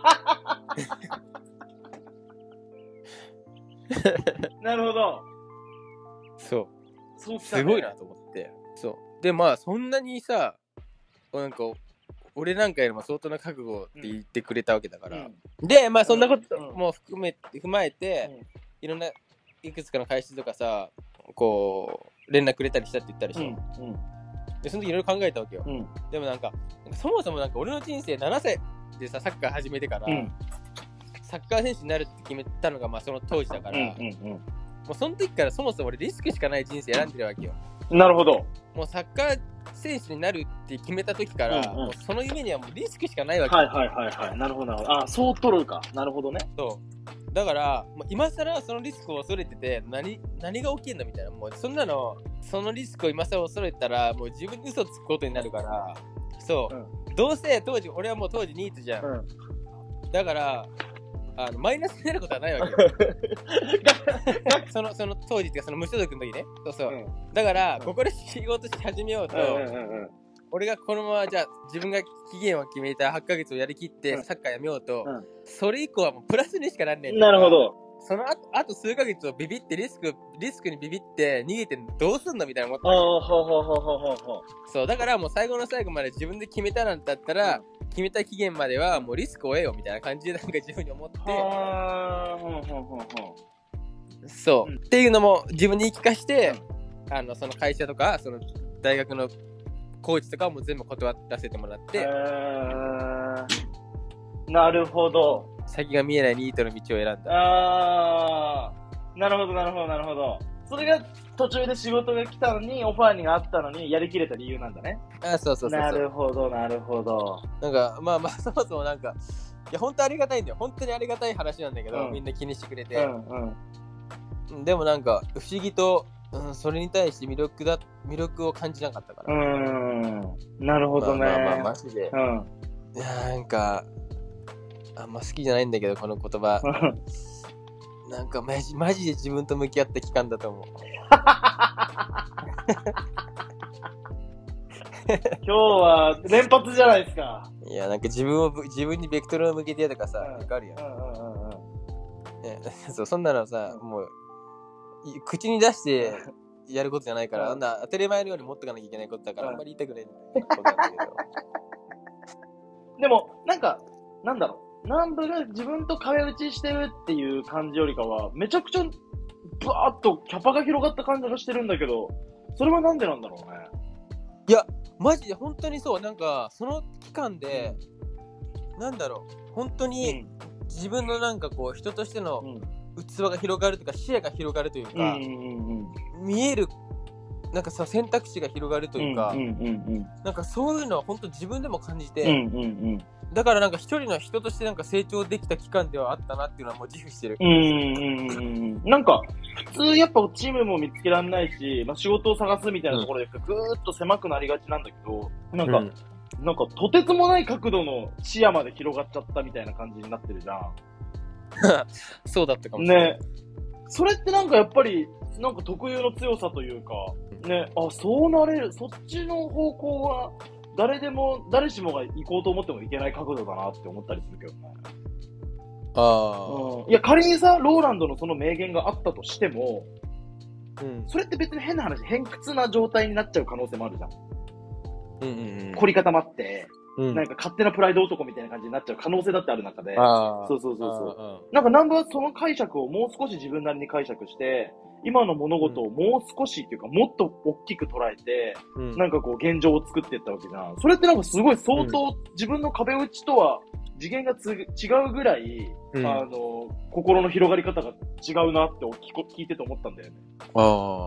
なるほど。 そう。そうきたね、すごいなと思って。そう。で、まあそんなにさ、なんか俺なんかよりも相当な覚悟って言ってくれたわけだから。うん、で、まあそんなことも含め、うん、踏まえて、うん、いろんないくつかの会社とかさ、こう連絡くれたりしたって言ったでしょ。うんうん、でその時いろいろ考えたわけよ。うん、でもなんか、なんかそもそもなんか俺の人生ななさいでさサッカー始めてから、うん、サッカー選手になるって決めたのがまあその当時だから、うんうんうん、もうその時からそもそも俺リスクしかない人生選んでるわけよ。 なるほど。 もうサッカー選手になるって決めた時から、うんうん、もうその夢にはもうリスクしかないわけ。 はいはいはいはい。なるほどなるほど。あ、そう取るか。なるほどね。 そう。だから、もう今更そのリスクを恐れてて何何が起きるのみたいな。もうそんなのそのリスクを今更恐れたらもう自分に嘘つくことになるから。そう。うん、どうせ当時俺はもう当時ニートじゃん。うん、だからあのマイナスになることはないわけよ。そのその当時っていうかその無所属の時ね。そうそう。うん、だから、うん、ここで仕事し始めようと、うんうんうん、俺がこのままじゃあ自分が期限を決めたはちかげつをやりきってサッカーやめようと、うん、それ以降はもうプラスにしかなんねえんだ。 なるほど。 そのあとあと数ヶ月をビビってリスクリスクにビビって逃げてどうすんのみたいな思った。 ああ、ほうほうほうほうほうほう。 そうだからもう最後の最後まで自分で決めたなんだったら。うん、決めた期限まではもうリスクを得ようみたいな感じでなんか自分に思って、あほうほうほうほうそう、うん、っていうのも自分に言い聞かして、うん、あのその会社とかその大学のコーチとかも全部断らせてもらって、えー、なるほど。 先が見えないニートの道を選んだ。 あー、なるほどなるほどなるほど。それが途中で仕事が来たのにオファーにあったのにやりきれた理由なんだね。 あ、そうそうそうそう。 なるほどなるほど。 なんかまあまあそもそもなんかいや本当ありがたいんだよ。本当にありがたい話なんだけど、うん、みんな気にしてくれて、うんうん、でもなんか不思議と、うん、それに対して魅力だ魅力を感じなかったから。 うーん、なるほどね。 まあまあまあマジで、うん、いやなんかあんま好きじゃないんだけどこの言葉。なんかマジマジで自分と向き合った期間だと思う。 今日は連発じゃないですか。 いやなんか自分を自分にベクトルを向けてやとかさ、わ、うん、かるやん。うんうんうんうん。そうそんなのさ、もう口に出してやることじゃないから、うん、あんな当たり前のように持っとかなきゃいけないことだから、うん、あんまり言いたくないことなんだけど。 でもなんかなんだろう。南部が自分と壁打ちしてるっていう感じよりかは、めちゃくちゃブワーッとキャパが広がった感じがしてるんだけど、それはなんでなんだろうね。 いや、マジで本当にそう、なんかその期間で、うん、なんだろう、本当に自分のなんかこう人としての器が広がるというか視野が広がるというか、うんうんうんうん、見えるなんかさ選択肢が広がるというか、うんうんうんうん、なんかそういうのは本当自分でも感じて。うんうんうんだからなんか一人の人としてなんか成長できた期間ではあったなっていうのはもう自負してる。 うんうんなんか普通やっぱチームも見つけられないし、まあ、仕事を探すみたいなところでぐーっと狭くなりがちなんだけど、うん、なんか、うん、なんかとてつもない角度の視野まで広がっちゃったみたいな感じになってるじゃん。 そうだったかもしれない。 ね。それってなんかやっぱりなんか特有の強さというか、ね、あ、そうなれる、そっちの方向は。誰でも、誰しもが行こうと思ってもいけない角度だなって思ったりするけどね。 ああ、 うん。いや、仮にさ、ローランドのその名言があったとしても、うん、それって別に変な話、偏屈な状態になっちゃう可能性もあるじゃん。うんうんうん。凝り固まって、うん、なんか勝手なプライド男みたいな感じになっちゃう可能性だってある中で、あそうそうそうそう。なんか南部はその解釈をもう少し自分なりに解釈して、今の物事をもう少しっていうか、もっと大きく捉えて、うん、なんかこう現状を作っていったわけじゃん。それってなんかすごい相当、うん、自分の壁打ちとは次元がつ違うぐらい、うん、あの、心の広がり方が違うなって聞いてて思ったんだよね。 ああ。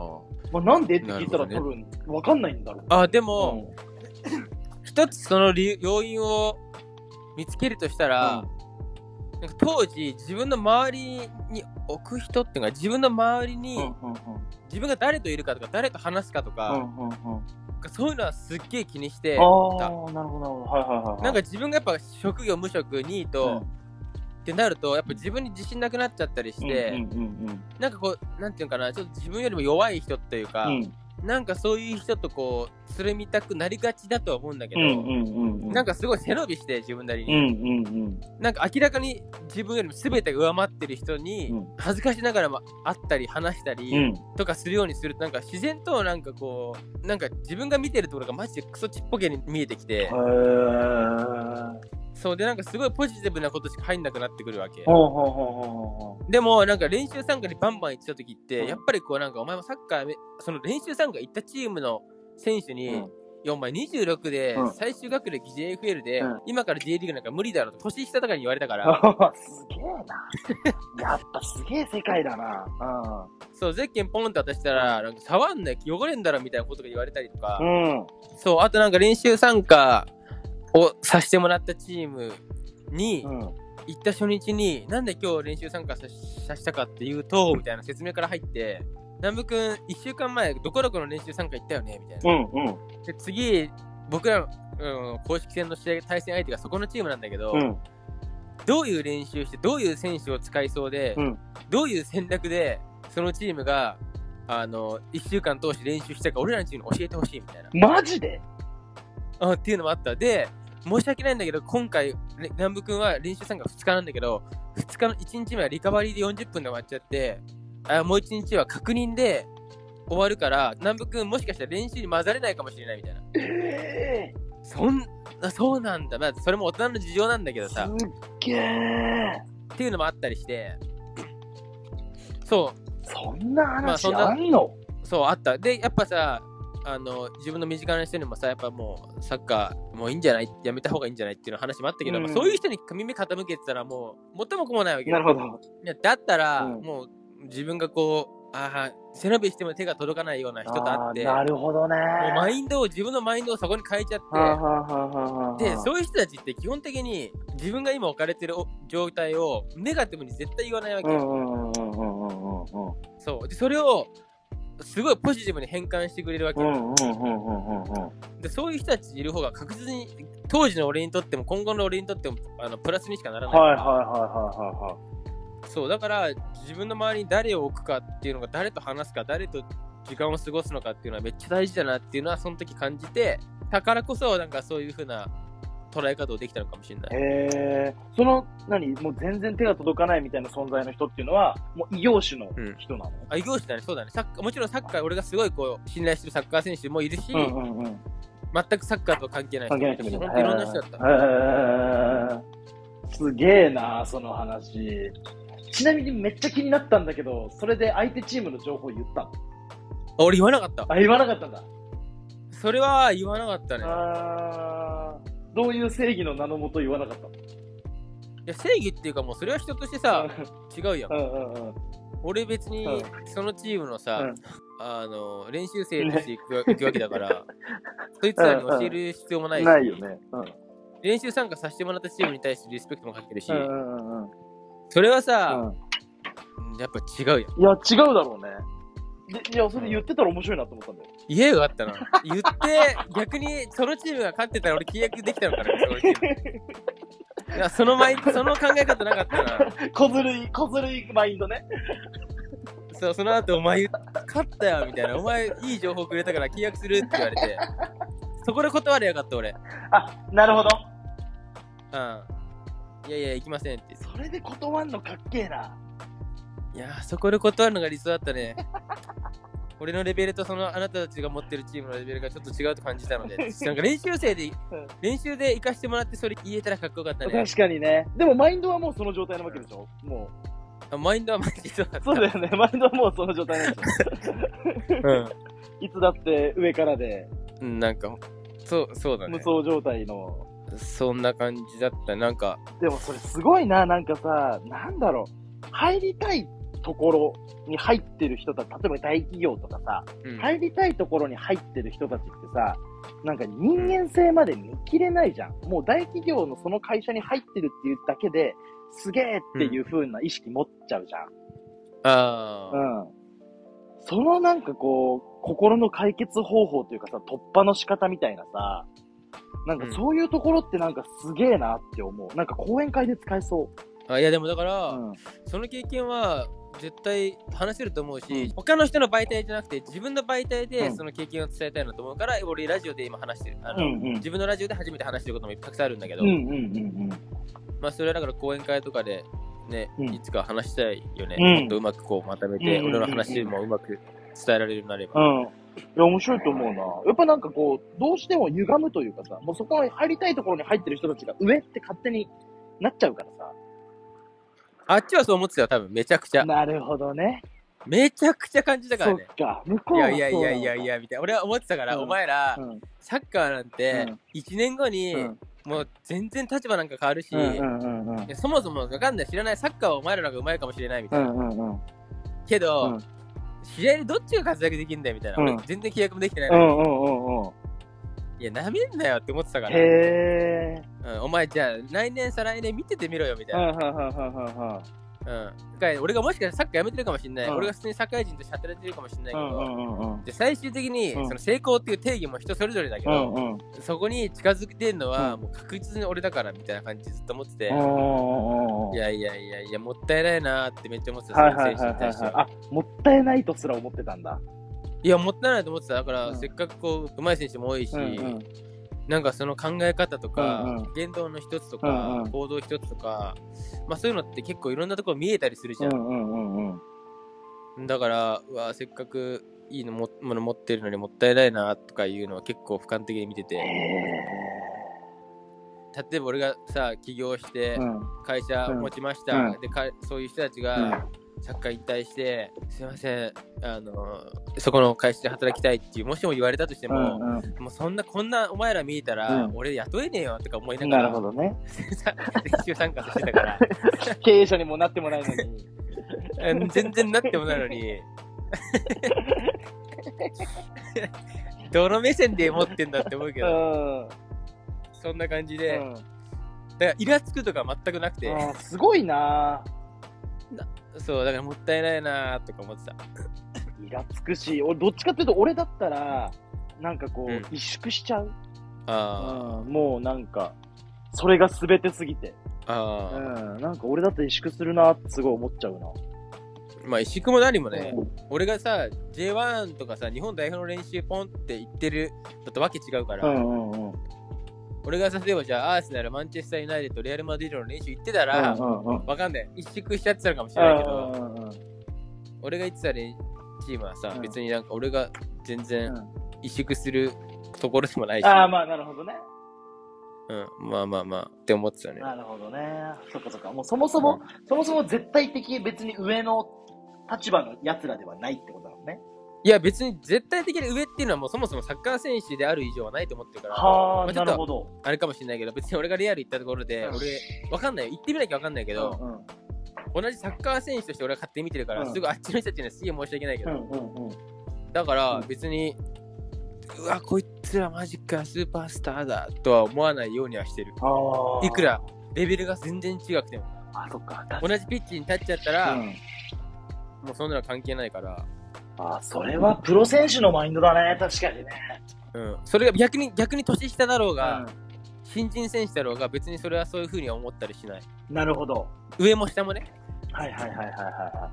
まあ、なんでって聞いたら、ね、多分わかんないんだろう。 あ、でも、うん、一つその理要因を見つけるとしたら、うん、なんか当時自分の周りに置く人っていうか、自分の周りに、うんうんうん、自分が誰といるかとか誰と話すかとか、うんうんうん、そういうのはすっげえ気にしてた。 ああ、なるほど、はいはいはい。 なんか自分がやっぱ職業無職ニート、うん、ってなるとやっぱ自分に自信なくなっちゃったりして、うんうんうんうん、なんかこうなんていうのかな、ちょっと自分よりも弱い人っていうか、うん、なんかそういう人とこうつるみたくなりがちだとは思うんだけど、うんうんうんうん、なんかすごい背伸びして自分なりに、うんうんうん、なんか明らかに自分よりも全て上回ってる人に恥ずかしながらも会ったり話したりとかするようにすると、なんか自然となんかこうなんか自分が見てるところがマジでクソちっぽけに見えてきて、そうでなんかすごいポジティブなことしか入んなくなってくるわけ。でもなんか練習参加にバンバン行ってた時って、やっぱりこうなんかお前もサッカーその練習参加行ったチームの選手に、うん、いやお前にじゅうろくで最終学歴 ジェイエフエル で、うん、今から J リーグなんか無理だろと年下とかに言われたからすげえなやっぱすげえ世界だな、 うん、そうゼッケンポンって渡したらなんか触んない汚れんだろみたいなことが言われたりとか、うん、そうあとなんか練習参加をさせてもらったチームに、うん、行った初日になんで今日練習参加させたかっていうとみたいな説明から入って、南部くんいっしゅうかんまえどこどこの練習参加行ったよねみたいな、うんうん、で次僕らの、うん、公式戦の試合対戦相手がそこのチームなんだけど、うん、どういう練習してどういう選手を使いそうで、うん、どういう戦略でそのチームがあのいっしゅうかん通して練習したか俺らのチームに教えてほしいみたいな。 マジであっていうのもあった。で申し訳ないんだけど今回南部くんは練習参加ふつかなんだけどふつかのいちにちめはリカバリーでよんじゅっぷんで終わっちゃってあもういちにちは確認で終わるから南部くんもしかしたら練習に混ざれないかもしれないみたいな。えー、そんなそうなんだ、まあ、それも大人の事情なんだけどさ、 すっげーっていうのもあったりしてそうそんな話あんの、 まあ、そうあったでやっぱさあの自分の身近な人にもさやっぱもうサッカーもういいんじゃないやめた方がいいんじゃないっていうの話もあったけど、うんまあ、そういう人に耳傾けてたらもう元も子もないわけなるほど。 いやだったら、うん、もう自分がこうあ背伸びしても手が届かないような人と会ってなるほどねもうマインドを自分のマインドをそこに変えちゃってでそういう人たちって基本的に自分が今置かれてる状態をネガティブに絶対言わないわけよ。そうでそれをすごいポジティブに変換してくれるわけよ。でそういう人たちいる方が確実に当時の俺にとっても今後の俺にとってもあのプラスにしかならない。 はいはいはいはいはいはいそうだから自分の周りに誰を置くかっていうのが誰と話すか誰と時間を過ごすのかっていうのはめっちゃ大事だなっていうのはその時感じてだからこそなんかそういう風な捉え方をできたのかもしれない。 へえ。その何もう全然手が届かないみたいな存在の人っていうのはもう異業種の人なの、うん、 あ異業種だね。そうだね。サッカーもちろんサッカー俺がすごいこう信頼してるサッカー選手もいるし、うんうんうん、全くサッカーとは関係ない人関係ない人もいる。 本当いろんな人だった。 へーすげえなその話。ちなみにめっちゃ気になったんだけど、それで相手チームの情報言ったの？ 俺言わなかった。 あ、言わなかったんだ。 それは言わなかったね。 あどういう正義の名のもと言わなかったの？いや正義っていうかもうそれは人としてさ違うやん。うんうんうん、俺別にそのチームのさ、うん、あの練習生として行く、ね、行くわけだからそいつらに教える必要もないし、 ないよね、うん、 練習参加させてもらったチームに対してリスペクトもかけるし、うんうんうん、それはさ、うん、やっぱ違うやん。いや違うだろうね。でいやそれ言ってたら面白いなと思ったんだよ。 家があったな。言って逆にそのチームが勝ってたら俺契約できたのかな。そのチームいやそのマイその考え方なかったな。 小ずるい小ずるいマインドね。 そうその後お前勝ったよみたいな、お前いい情報くれたから契約するって言われて、そこで断れやがった俺。 あなるほど。 うん。いやいや行きませんって。 それで断んのかっけえな。 いやそこで断るのが理想だったね。俺のレベルとそのあなたたちが持ってるチームのレベルがちょっと違うと感じたので、なんか練習生で、うん、練習で行かしてもらってそれ言えたらかっこよかったね。 確かにね。でもマインドはもうその状態なわけでしょ、うん、もう。あマインドはマジでそうだった。 そうだよね。マインドはもうその状態なんでしょ。うん。いつだって上からで。 うん、なんか、そう、そうだね。 無双状態の。 そんな感じだった。なんか。 でもそれすごいな。なんかさ、なんだろう。入りたいところに入ってる人たち、例えば大企業とかさ、うん、入りたいところに入ってる人たちってさ、なんか人間性まで見切れないじゃん。もう大企業のその会社に入ってるっていうだけで、すげーっていう風な意識持っちゃうじゃん。 ああ。 うん。そのなんかこう、心の解決方法というかさ、突破の仕方みたいなさ、なんかそういうところってなんかすげーなって思う。なんか講演会で使えそう。 あ、いやでもだから、うん、その経験は絶対話せると思うし、うん、他の人の媒体じゃなくて自分の媒体でその経験を伝えたいなと思うから、うん、俺ラジオで今話してる。あの、うんうん、自分のラジオで初めて話してることもたくさんあるんだけど、うんうんうんうん、まあそれはだから講演会とかでね、うん、いつか話したいよね。うん、もっとうまくこうまとめて、うん、俺の話もうまく伝えられるようになれば。 うん。いや、面白いと思うな。やっぱなんかこう、どうしても歪むというかさ、もうそこに入りたいところに入ってる人たちが上って勝手になっちゃうからさ。 あっちはそう思ってたよ、多分、めちゃくちゃ。 なるほどね。 めちゃくちゃ感じたからね。 そっか、向こうはそう。 いやいやいやいやいや、みたいな。俺は思ってたから、うん、お前ら、うん、サッカーなんて、いちねんごに、うん、もう全然立場なんか変わるし、うんうんうんうん、そもそもわかんない、知らない、サッカーはお前らの方が上手いかもしれないみたいな。うんうんうん、けど、うん、試合でどっちが活躍できるんだよみたいな。うん、俺全然契約もできてないのに。うんうんうんうん、いや、なめんなよって思ってたから。 へー、うん。お前じゃあ、来年再来年見ててみろよみたいな。うんうんうんうん。うん。俺がもしかしたらサッカーやめてるかもしれない。うん、俺が普通に社会人として働いてるかもしれないけど、うんうんうん、で最終的に、その成功っていう定義も人それぞれだけど、うんうん、そこに近づけてるのは、もう確実に俺だからみたいな感じでずっと思ってて、うん、いやいやいやいや、もったいないなーってめっちゃ思ってた、その選手に対しては。 あ、もったいないとすら思ってたんだ。 いや、もったいないと思ってた。だから、うん、せっかくこう、上手い選手も多いし、うんうん、なんかその考え方とか、うんうん、言動の一つとか、うんうん、行動一つとか、まあそういうのって結構いろんなところ見えたりするじゃん。うんうんうんうん、だから、うわ、せっかくいいのももの持ってるのにもったいないなとかいうのは結構俯瞰的に見てて。例えば俺がさ、起業して会社持ちました。うん、でか、そういう人たちが、うんサッカー引退して、すいません、あのそこの会社で働きたいっていう、もしも言われたとしても、うんうん、もうそんな、こんなお前ら見えたら、うん、俺雇えねえよとか思いながら、 なるほどね。 練習参加してたから。 経営者にもなってもないのに。 全然なってもないのに。どの目線で持ってんだって思うけど、うん、そんな感じで、うん、だからイラつくとか全くなくて。 すごいなぁ。 そう、だからもったいないなーとか思ってた。 イラつくし、俺どっちかっていうと俺だったら、なんかこう、うん、萎縮しちゃう。ああ、うん。もうなんか、それが全てすぎて。ああ。うん。なんか俺だって萎縮するなってすごい思っちゃうな。 まあ萎縮も何もね、うん、俺がさ、ジェイワン とかさ、日本代表の練習ポンって言ってるだとわけ違うから。うんうんうん。俺が例えばじゃあアーセナル、マンチェスターユナイテッド、レアルマドリードの練習行ってたら、うんうんうん、わかんない。萎縮しちゃってたのかもしれないけど、うんうんうん、俺が言ってたチームはさ、うん、別になんか俺が全然萎縮するところでもないし。 ああ、まあなるほどね。 うん、まあまあまあって思ってたね。 なるほどね。そっかそっか。もうそもそも、うん、そもそも絶対的別に上の立場の奴らではないってことだもんね。 いや別に絶対的に上っていうのはもうそもそもサッカー選手である以上はないと思ってるから、 はあ、まあ、 ちょっとあれかもしれないけど、別に俺がリアル行ったところで、うん、俺わかんないよ、行ってみなきゃわかんないけど、うんうん、同じサッカー選手として俺は勝手に見てるから、うん、すぐあっちの人たちにはすげえ申し訳ないけど、うんうんうん、だから別に、うわこいつらマジかスーパースターだとは思わないようにはしてる。いくらレベルが全然違くても、 あ、そっか、 同じピッチに立っちゃったら、うん、もうそんなの関係ないから。 ああ、それはプロ選手のマインドだね、確かにね。 うん。それが逆に、逆に年下だろうが、うん、新人選手だろうが、別にそれはそういう風には思ったりしない。 なるほど。 上も下もね。 はいはいはいはいはい、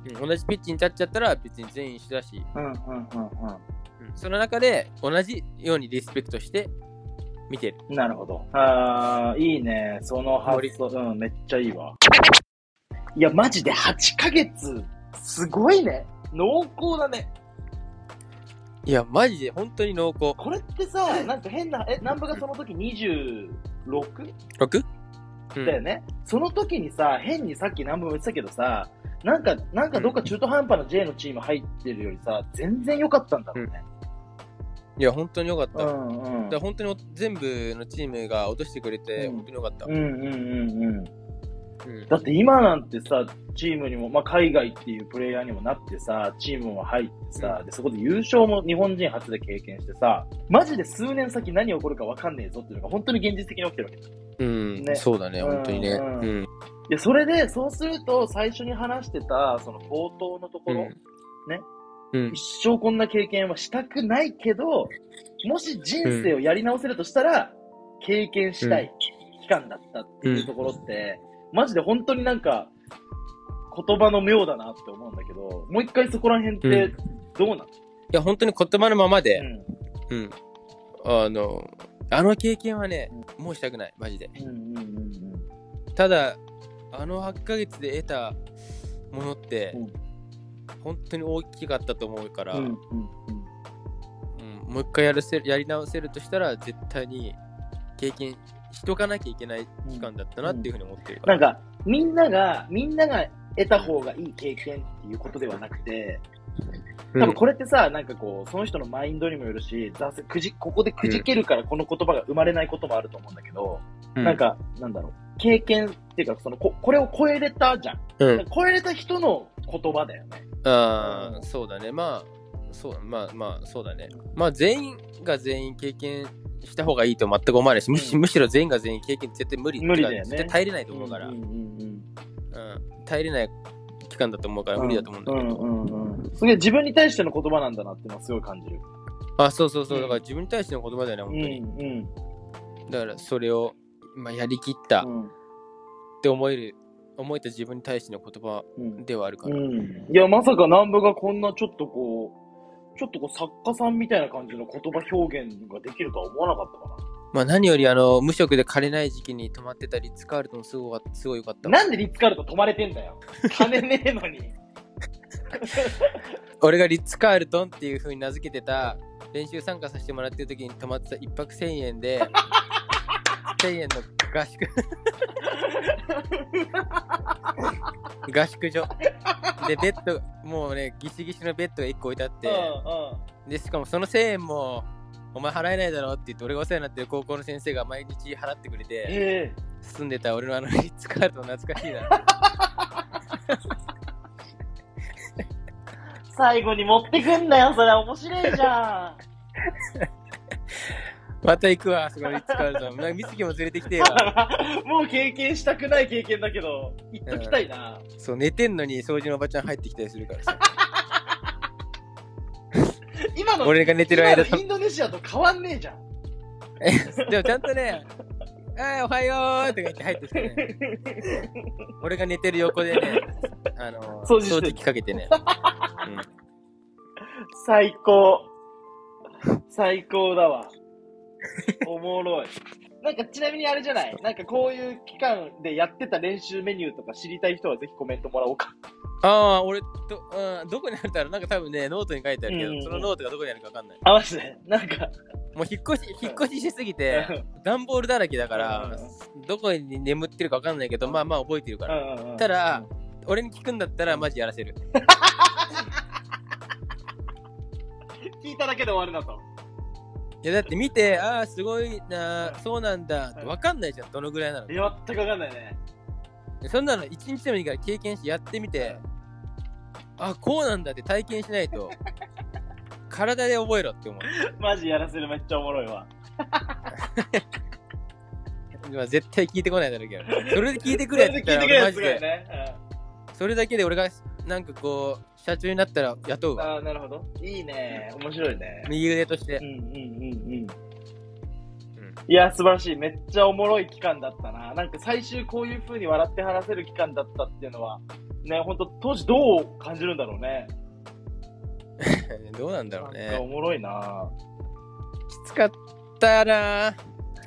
うん。同じピッチに立っちゃったら別に全員一緒だし。うんうんうんうん。うん、その中で同じようにリスペクトして見てる。 なるほど。ああ、いいね。その発想、うん、めっちゃいいわ。いや、マジではちかげつ、すごいね。濃厚だね。 いや、マジで本当に濃厚。 これってさ、なんか変な、え、南部がその時 にじゅうろく? ろく? だよね、うん。その時にさ、変にさっき南部も言ってたけどさ、なんか、なんかどっか中途半端な J のチーム入ってるよりさ、全然良かったんだろうね。 うん、いや、本当に良かった。うんうん、だ本当に全部のチームが落としてくれて、うん、本当に良かった。うんうんうんうん。 うん、 だって今なんてさ、チームにも、まあ、海外っていうプレイヤーにもなってさ、チームも入ってさ、うん、で、そこで優勝も日本人初で経験してさ、マジで数年先何起こるか分かんねえぞっていうのが本当に現実的に起きてるわけですよ。 うん、ね、そうだね、本当にね。うんうん、 いや、それで、そうすると、最初に話してた、その冒頭のところ、うん、ね、うん、一生こんな経験はしたくないけど、もし人生をやり直せるとしたら、うん、経験したい期間だったっていうところって、うん、マジで本当になんか、言葉の妙だなって思うんだけど、もう一回そこら辺ってどうなの？うん、いや、本当に言葉のままで、うん。うん、あの、あの経験はね、うん、もうしたくない、マジで。うんうんうんうん、ただ、あのはちかげつで得たものって、うん、本当に大きかったと思うから、うんうんうんうん、もう一回やらせやり直せるとしたら、絶対に経験しとかなきゃいけない期間だったなっていうふうに思ってるから。 うんうん、なんか、みんなが、みんなが得た方がいい経験っていうことではなくて、多分これってさ、なんかこう、その人のマインドにもよるし、くじ、ここでくじけるからこの言葉が生まれないこともあると思うんだけど、うん、なんか、なんだろう、経験っていうか、そのこ、これを超えれたじゃん。うん、超えれた人の言葉だよね。 ああ、うん、そうだね。まあ、そう、まあまあ、そうだね。まあ、全員が全員経験した方がいいと全く思わないし、むし、むしろ全員が全員経験絶対無理。 無理だよね。 絶対耐えれないと思うから。うんうんうんうん、耐えれない期間だと思うから無理だと思うんだけど、うんうんうん、すげえ自分に対しての言葉なんだなってのはすごい感じる。 あ、そうそうそう、だから自分に対しての言葉だよね、本当に、うんうん、だからそれを、まあ、やりきったって思える、思えた自分に対しての言葉ではあるから、うんうん、 いや、まさか南部がこんなちょっとこうちょっとこう作家さんみたいな感じの言葉表現ができるとは思わなかったかな。 まあ何よりあの無職で借りない時期に泊まってたリッツカールトンすごいすごい良かった。 なんでリッツカールトン泊まれてんだよ。金ねえのに。 俺がリッツカールトンっていう風に名付けてた練習参加させてもらってる時に泊まってた一泊せんえんでせんえんの合宿合宿所でベッドもうねギシギシのベッドがいっこ置いてあって、うんうん、でしかもそのせんえんもお前払えないだろって言って俺がお世話になってる高校の先生が毎日払ってくれて、えー、住んでた俺のあのリッツカールトン懐かしいな。 最後に持ってくんなよ、それ面白いじゃん。 また行くわ、そこリッツカールトン。なんか美月も連れてきてよ。 もう経験したくない経験だけど行っときたいな、 うん、そう寝てんのに掃除のおばちゃん入ってきたりするからさ。 今の俺が寝てる間インドネシアと変わんねえじゃん。 でもちゃんとね、あーおはよーって言って入ってきてね。俺が寝てる横でね、あのー、掃除機かけてね、うん。 最高。最高だわ。おもろい。なんかちなみにあれじゃない？なんかこういう期間でやってた練習メニューとか知りたい人はぜひコメントもらおうか。 ああ、俺と、うん、どこにあるだろう？なんか多分ね、ノートに書いてあるけど、うんうん、そのノートがどこにあるかわかんない。 あ、マジでなんか。 もう引っ越し、引っ越ししすぎて、段ボールだらけだから、どこに眠ってるかわかんないけど、まあまあ覚えてるから。ただ、俺に聞くんだったらマジやらせる。 聞いただけで終わるなと。 いやだって見て、ああ、すごいな、そうなんだってわかんないじゃん、どのぐらいなの。 いや、全くわかんないね。 そんなの一日でもいいから経験してやってみて、あ、こうなんだって体験しないと、体で覚えろって思う。 マジやらせるめっちゃおもろいわ。 絶対聞いてこないだろうけど、それで聞いてくれって言ったらマジで、ね、うん、それだけで俺がなんかこう社長になったら雇うわ。 ああ、なるほど。いいね。面白いね。 右腕として。 うんうんうんうん。いや、素晴らしい。めっちゃおもろい期間だったな。なんか最終こういう風に笑って話せる期間だったっていうのは、ね、ほんと当時どう感じるんだろうね。 どうなんだろうね。 なんかおもろいな。 きつかったな。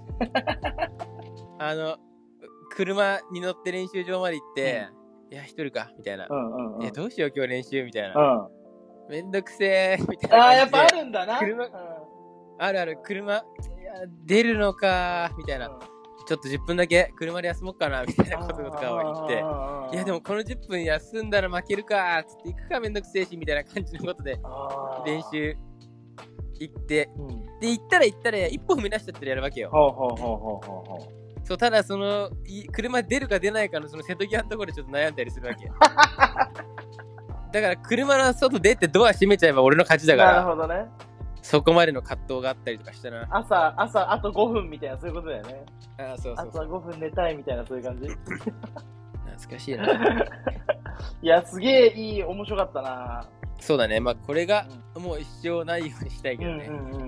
あの、車に乗って練習場まで行って、うん、いや、一人か、みたいな。うんうんうん、いや、どうしよう、今日練習、みたいな。うん、めんどくせー、みたいな。 ああ、やっぱあるんだな。 車、うん、あるある、車、いや、出るのか、みたいな。うん、ちょっとじゅっぷんだけ車で休もうかな、みたいなこととかを言って、いや、でもこのじゅっぷん休んだら負けるか、つって行くか、めんどくせえし、みたいな感じのことで、練習行って、うん、で、行ったら行ったら、一歩踏み出しちゃったらやるわけよ。ほうほうほうほうほう。 そう、ただそのい車出るか出ないかのその瀬戸際のところでちょっと悩んだりするわけ。だから車の外出てドア閉めちゃえば俺の勝ちだから。 なるほどね。 そこまでの葛藤があったりとかしたな。 朝、朝、あとごふんみたいな、そういうことだよね。 ああ、そうそうそう。 朝ごふん寝たいみたいな、そういう感じ。 懐かしいな。 いや、すげえいい、面白かったな。 そうだね。まあ、これがもう一生ないようにしたいけどね。 うんうんうんうん。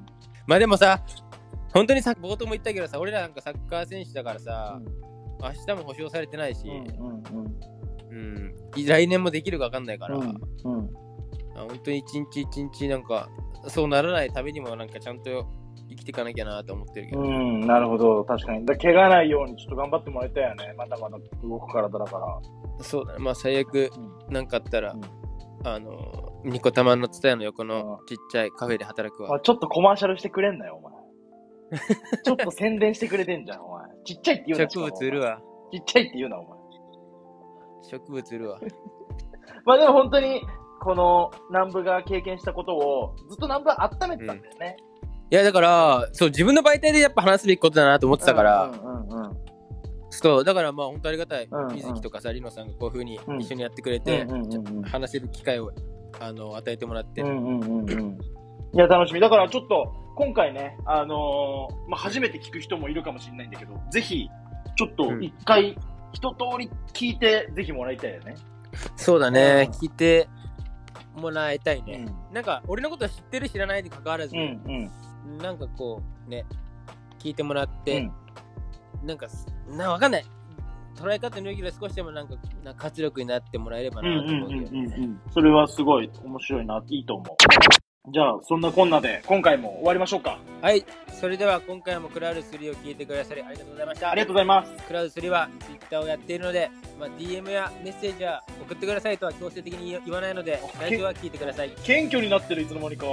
まあでもさ、本当にさ、冒頭も言ったけどさ、俺らなんかサッカー選手だからさ、うん、明日も保証されてないし、うんうんうんうん、来年もできるか分かんないから、うんうん、本当に一日一日なんか、そうならないためにもなんかちゃんと生きていかなきゃなと思ってるけど。うん、 なるほど、確かに。だ怪我ないようにちょっと頑張ってもらいたいよね。まだまだ動く体だから。 そうだね。まあ最悪なんかあったら、うん、あの、ニコタマのツタヤの横のちっちゃいカフェで働くわ。 あ、ちょっとコマーシャルしてくれんなよ、お前。ちょっと宣伝してくれてんじゃん、お前。ちっちゃいって言うな。 植物売るわ。 ちっちゃいって言うな、お前。 植物売るわ。 まあでも本当に、この南部が経験したことを、ずっと南部は温めてたんだよね。 うん、いや、だから、そう、自分の媒体でやっぱ話すべきことだなと思ってたから、うんうんうんうん、そう、だからまあ本当ありがたい。うんうん、水木とかさ、リノさんがこういう風に一緒にやってくれて、うんうんうんうん、話せる機会をあの与えてもらって。うんうんうんうん、 いや、楽しみ。だからちょっと、今回ね、あのー、まあ、初めて聞く人もいるかもしれないんだけど、ぜひ、ちょっと一回、うん、一通り聞いて、ぜひもらいたいよね。 そうだね、うん、聞いてもらいたいね。うん、なんか、俺のこと知ってる知らないに関わらず、うんうん、なんかこう、ね、聞いてもらって、うん、なんか、な、わかんない。捉え方の良いけど少しでもなんか、なんか活力になってもらえればなと思うけどね。うんうんうんうん。 それはすごい面白いな、いいと思う。じゃあ、そんなこんなで、今回も終わりましょうか。 はい。それでは、今回もクラウドスリーを聞いてくださり、ありがとうございました。 ありがとうございます。 クラウドスリーは、Twitter をやっているので、まあ、ディーエム やメッセージは送ってくださいとは強制的に言わないので、ラジオは聞いてください。 謙虚になってる、いつの間にか。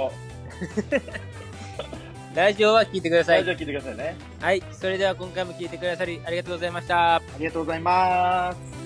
ラジオは聞いてください。 ラジオ聞いてくださいね。 はい。それでは、今回も聞いてくださり、ありがとうございました。 ありがとうございます。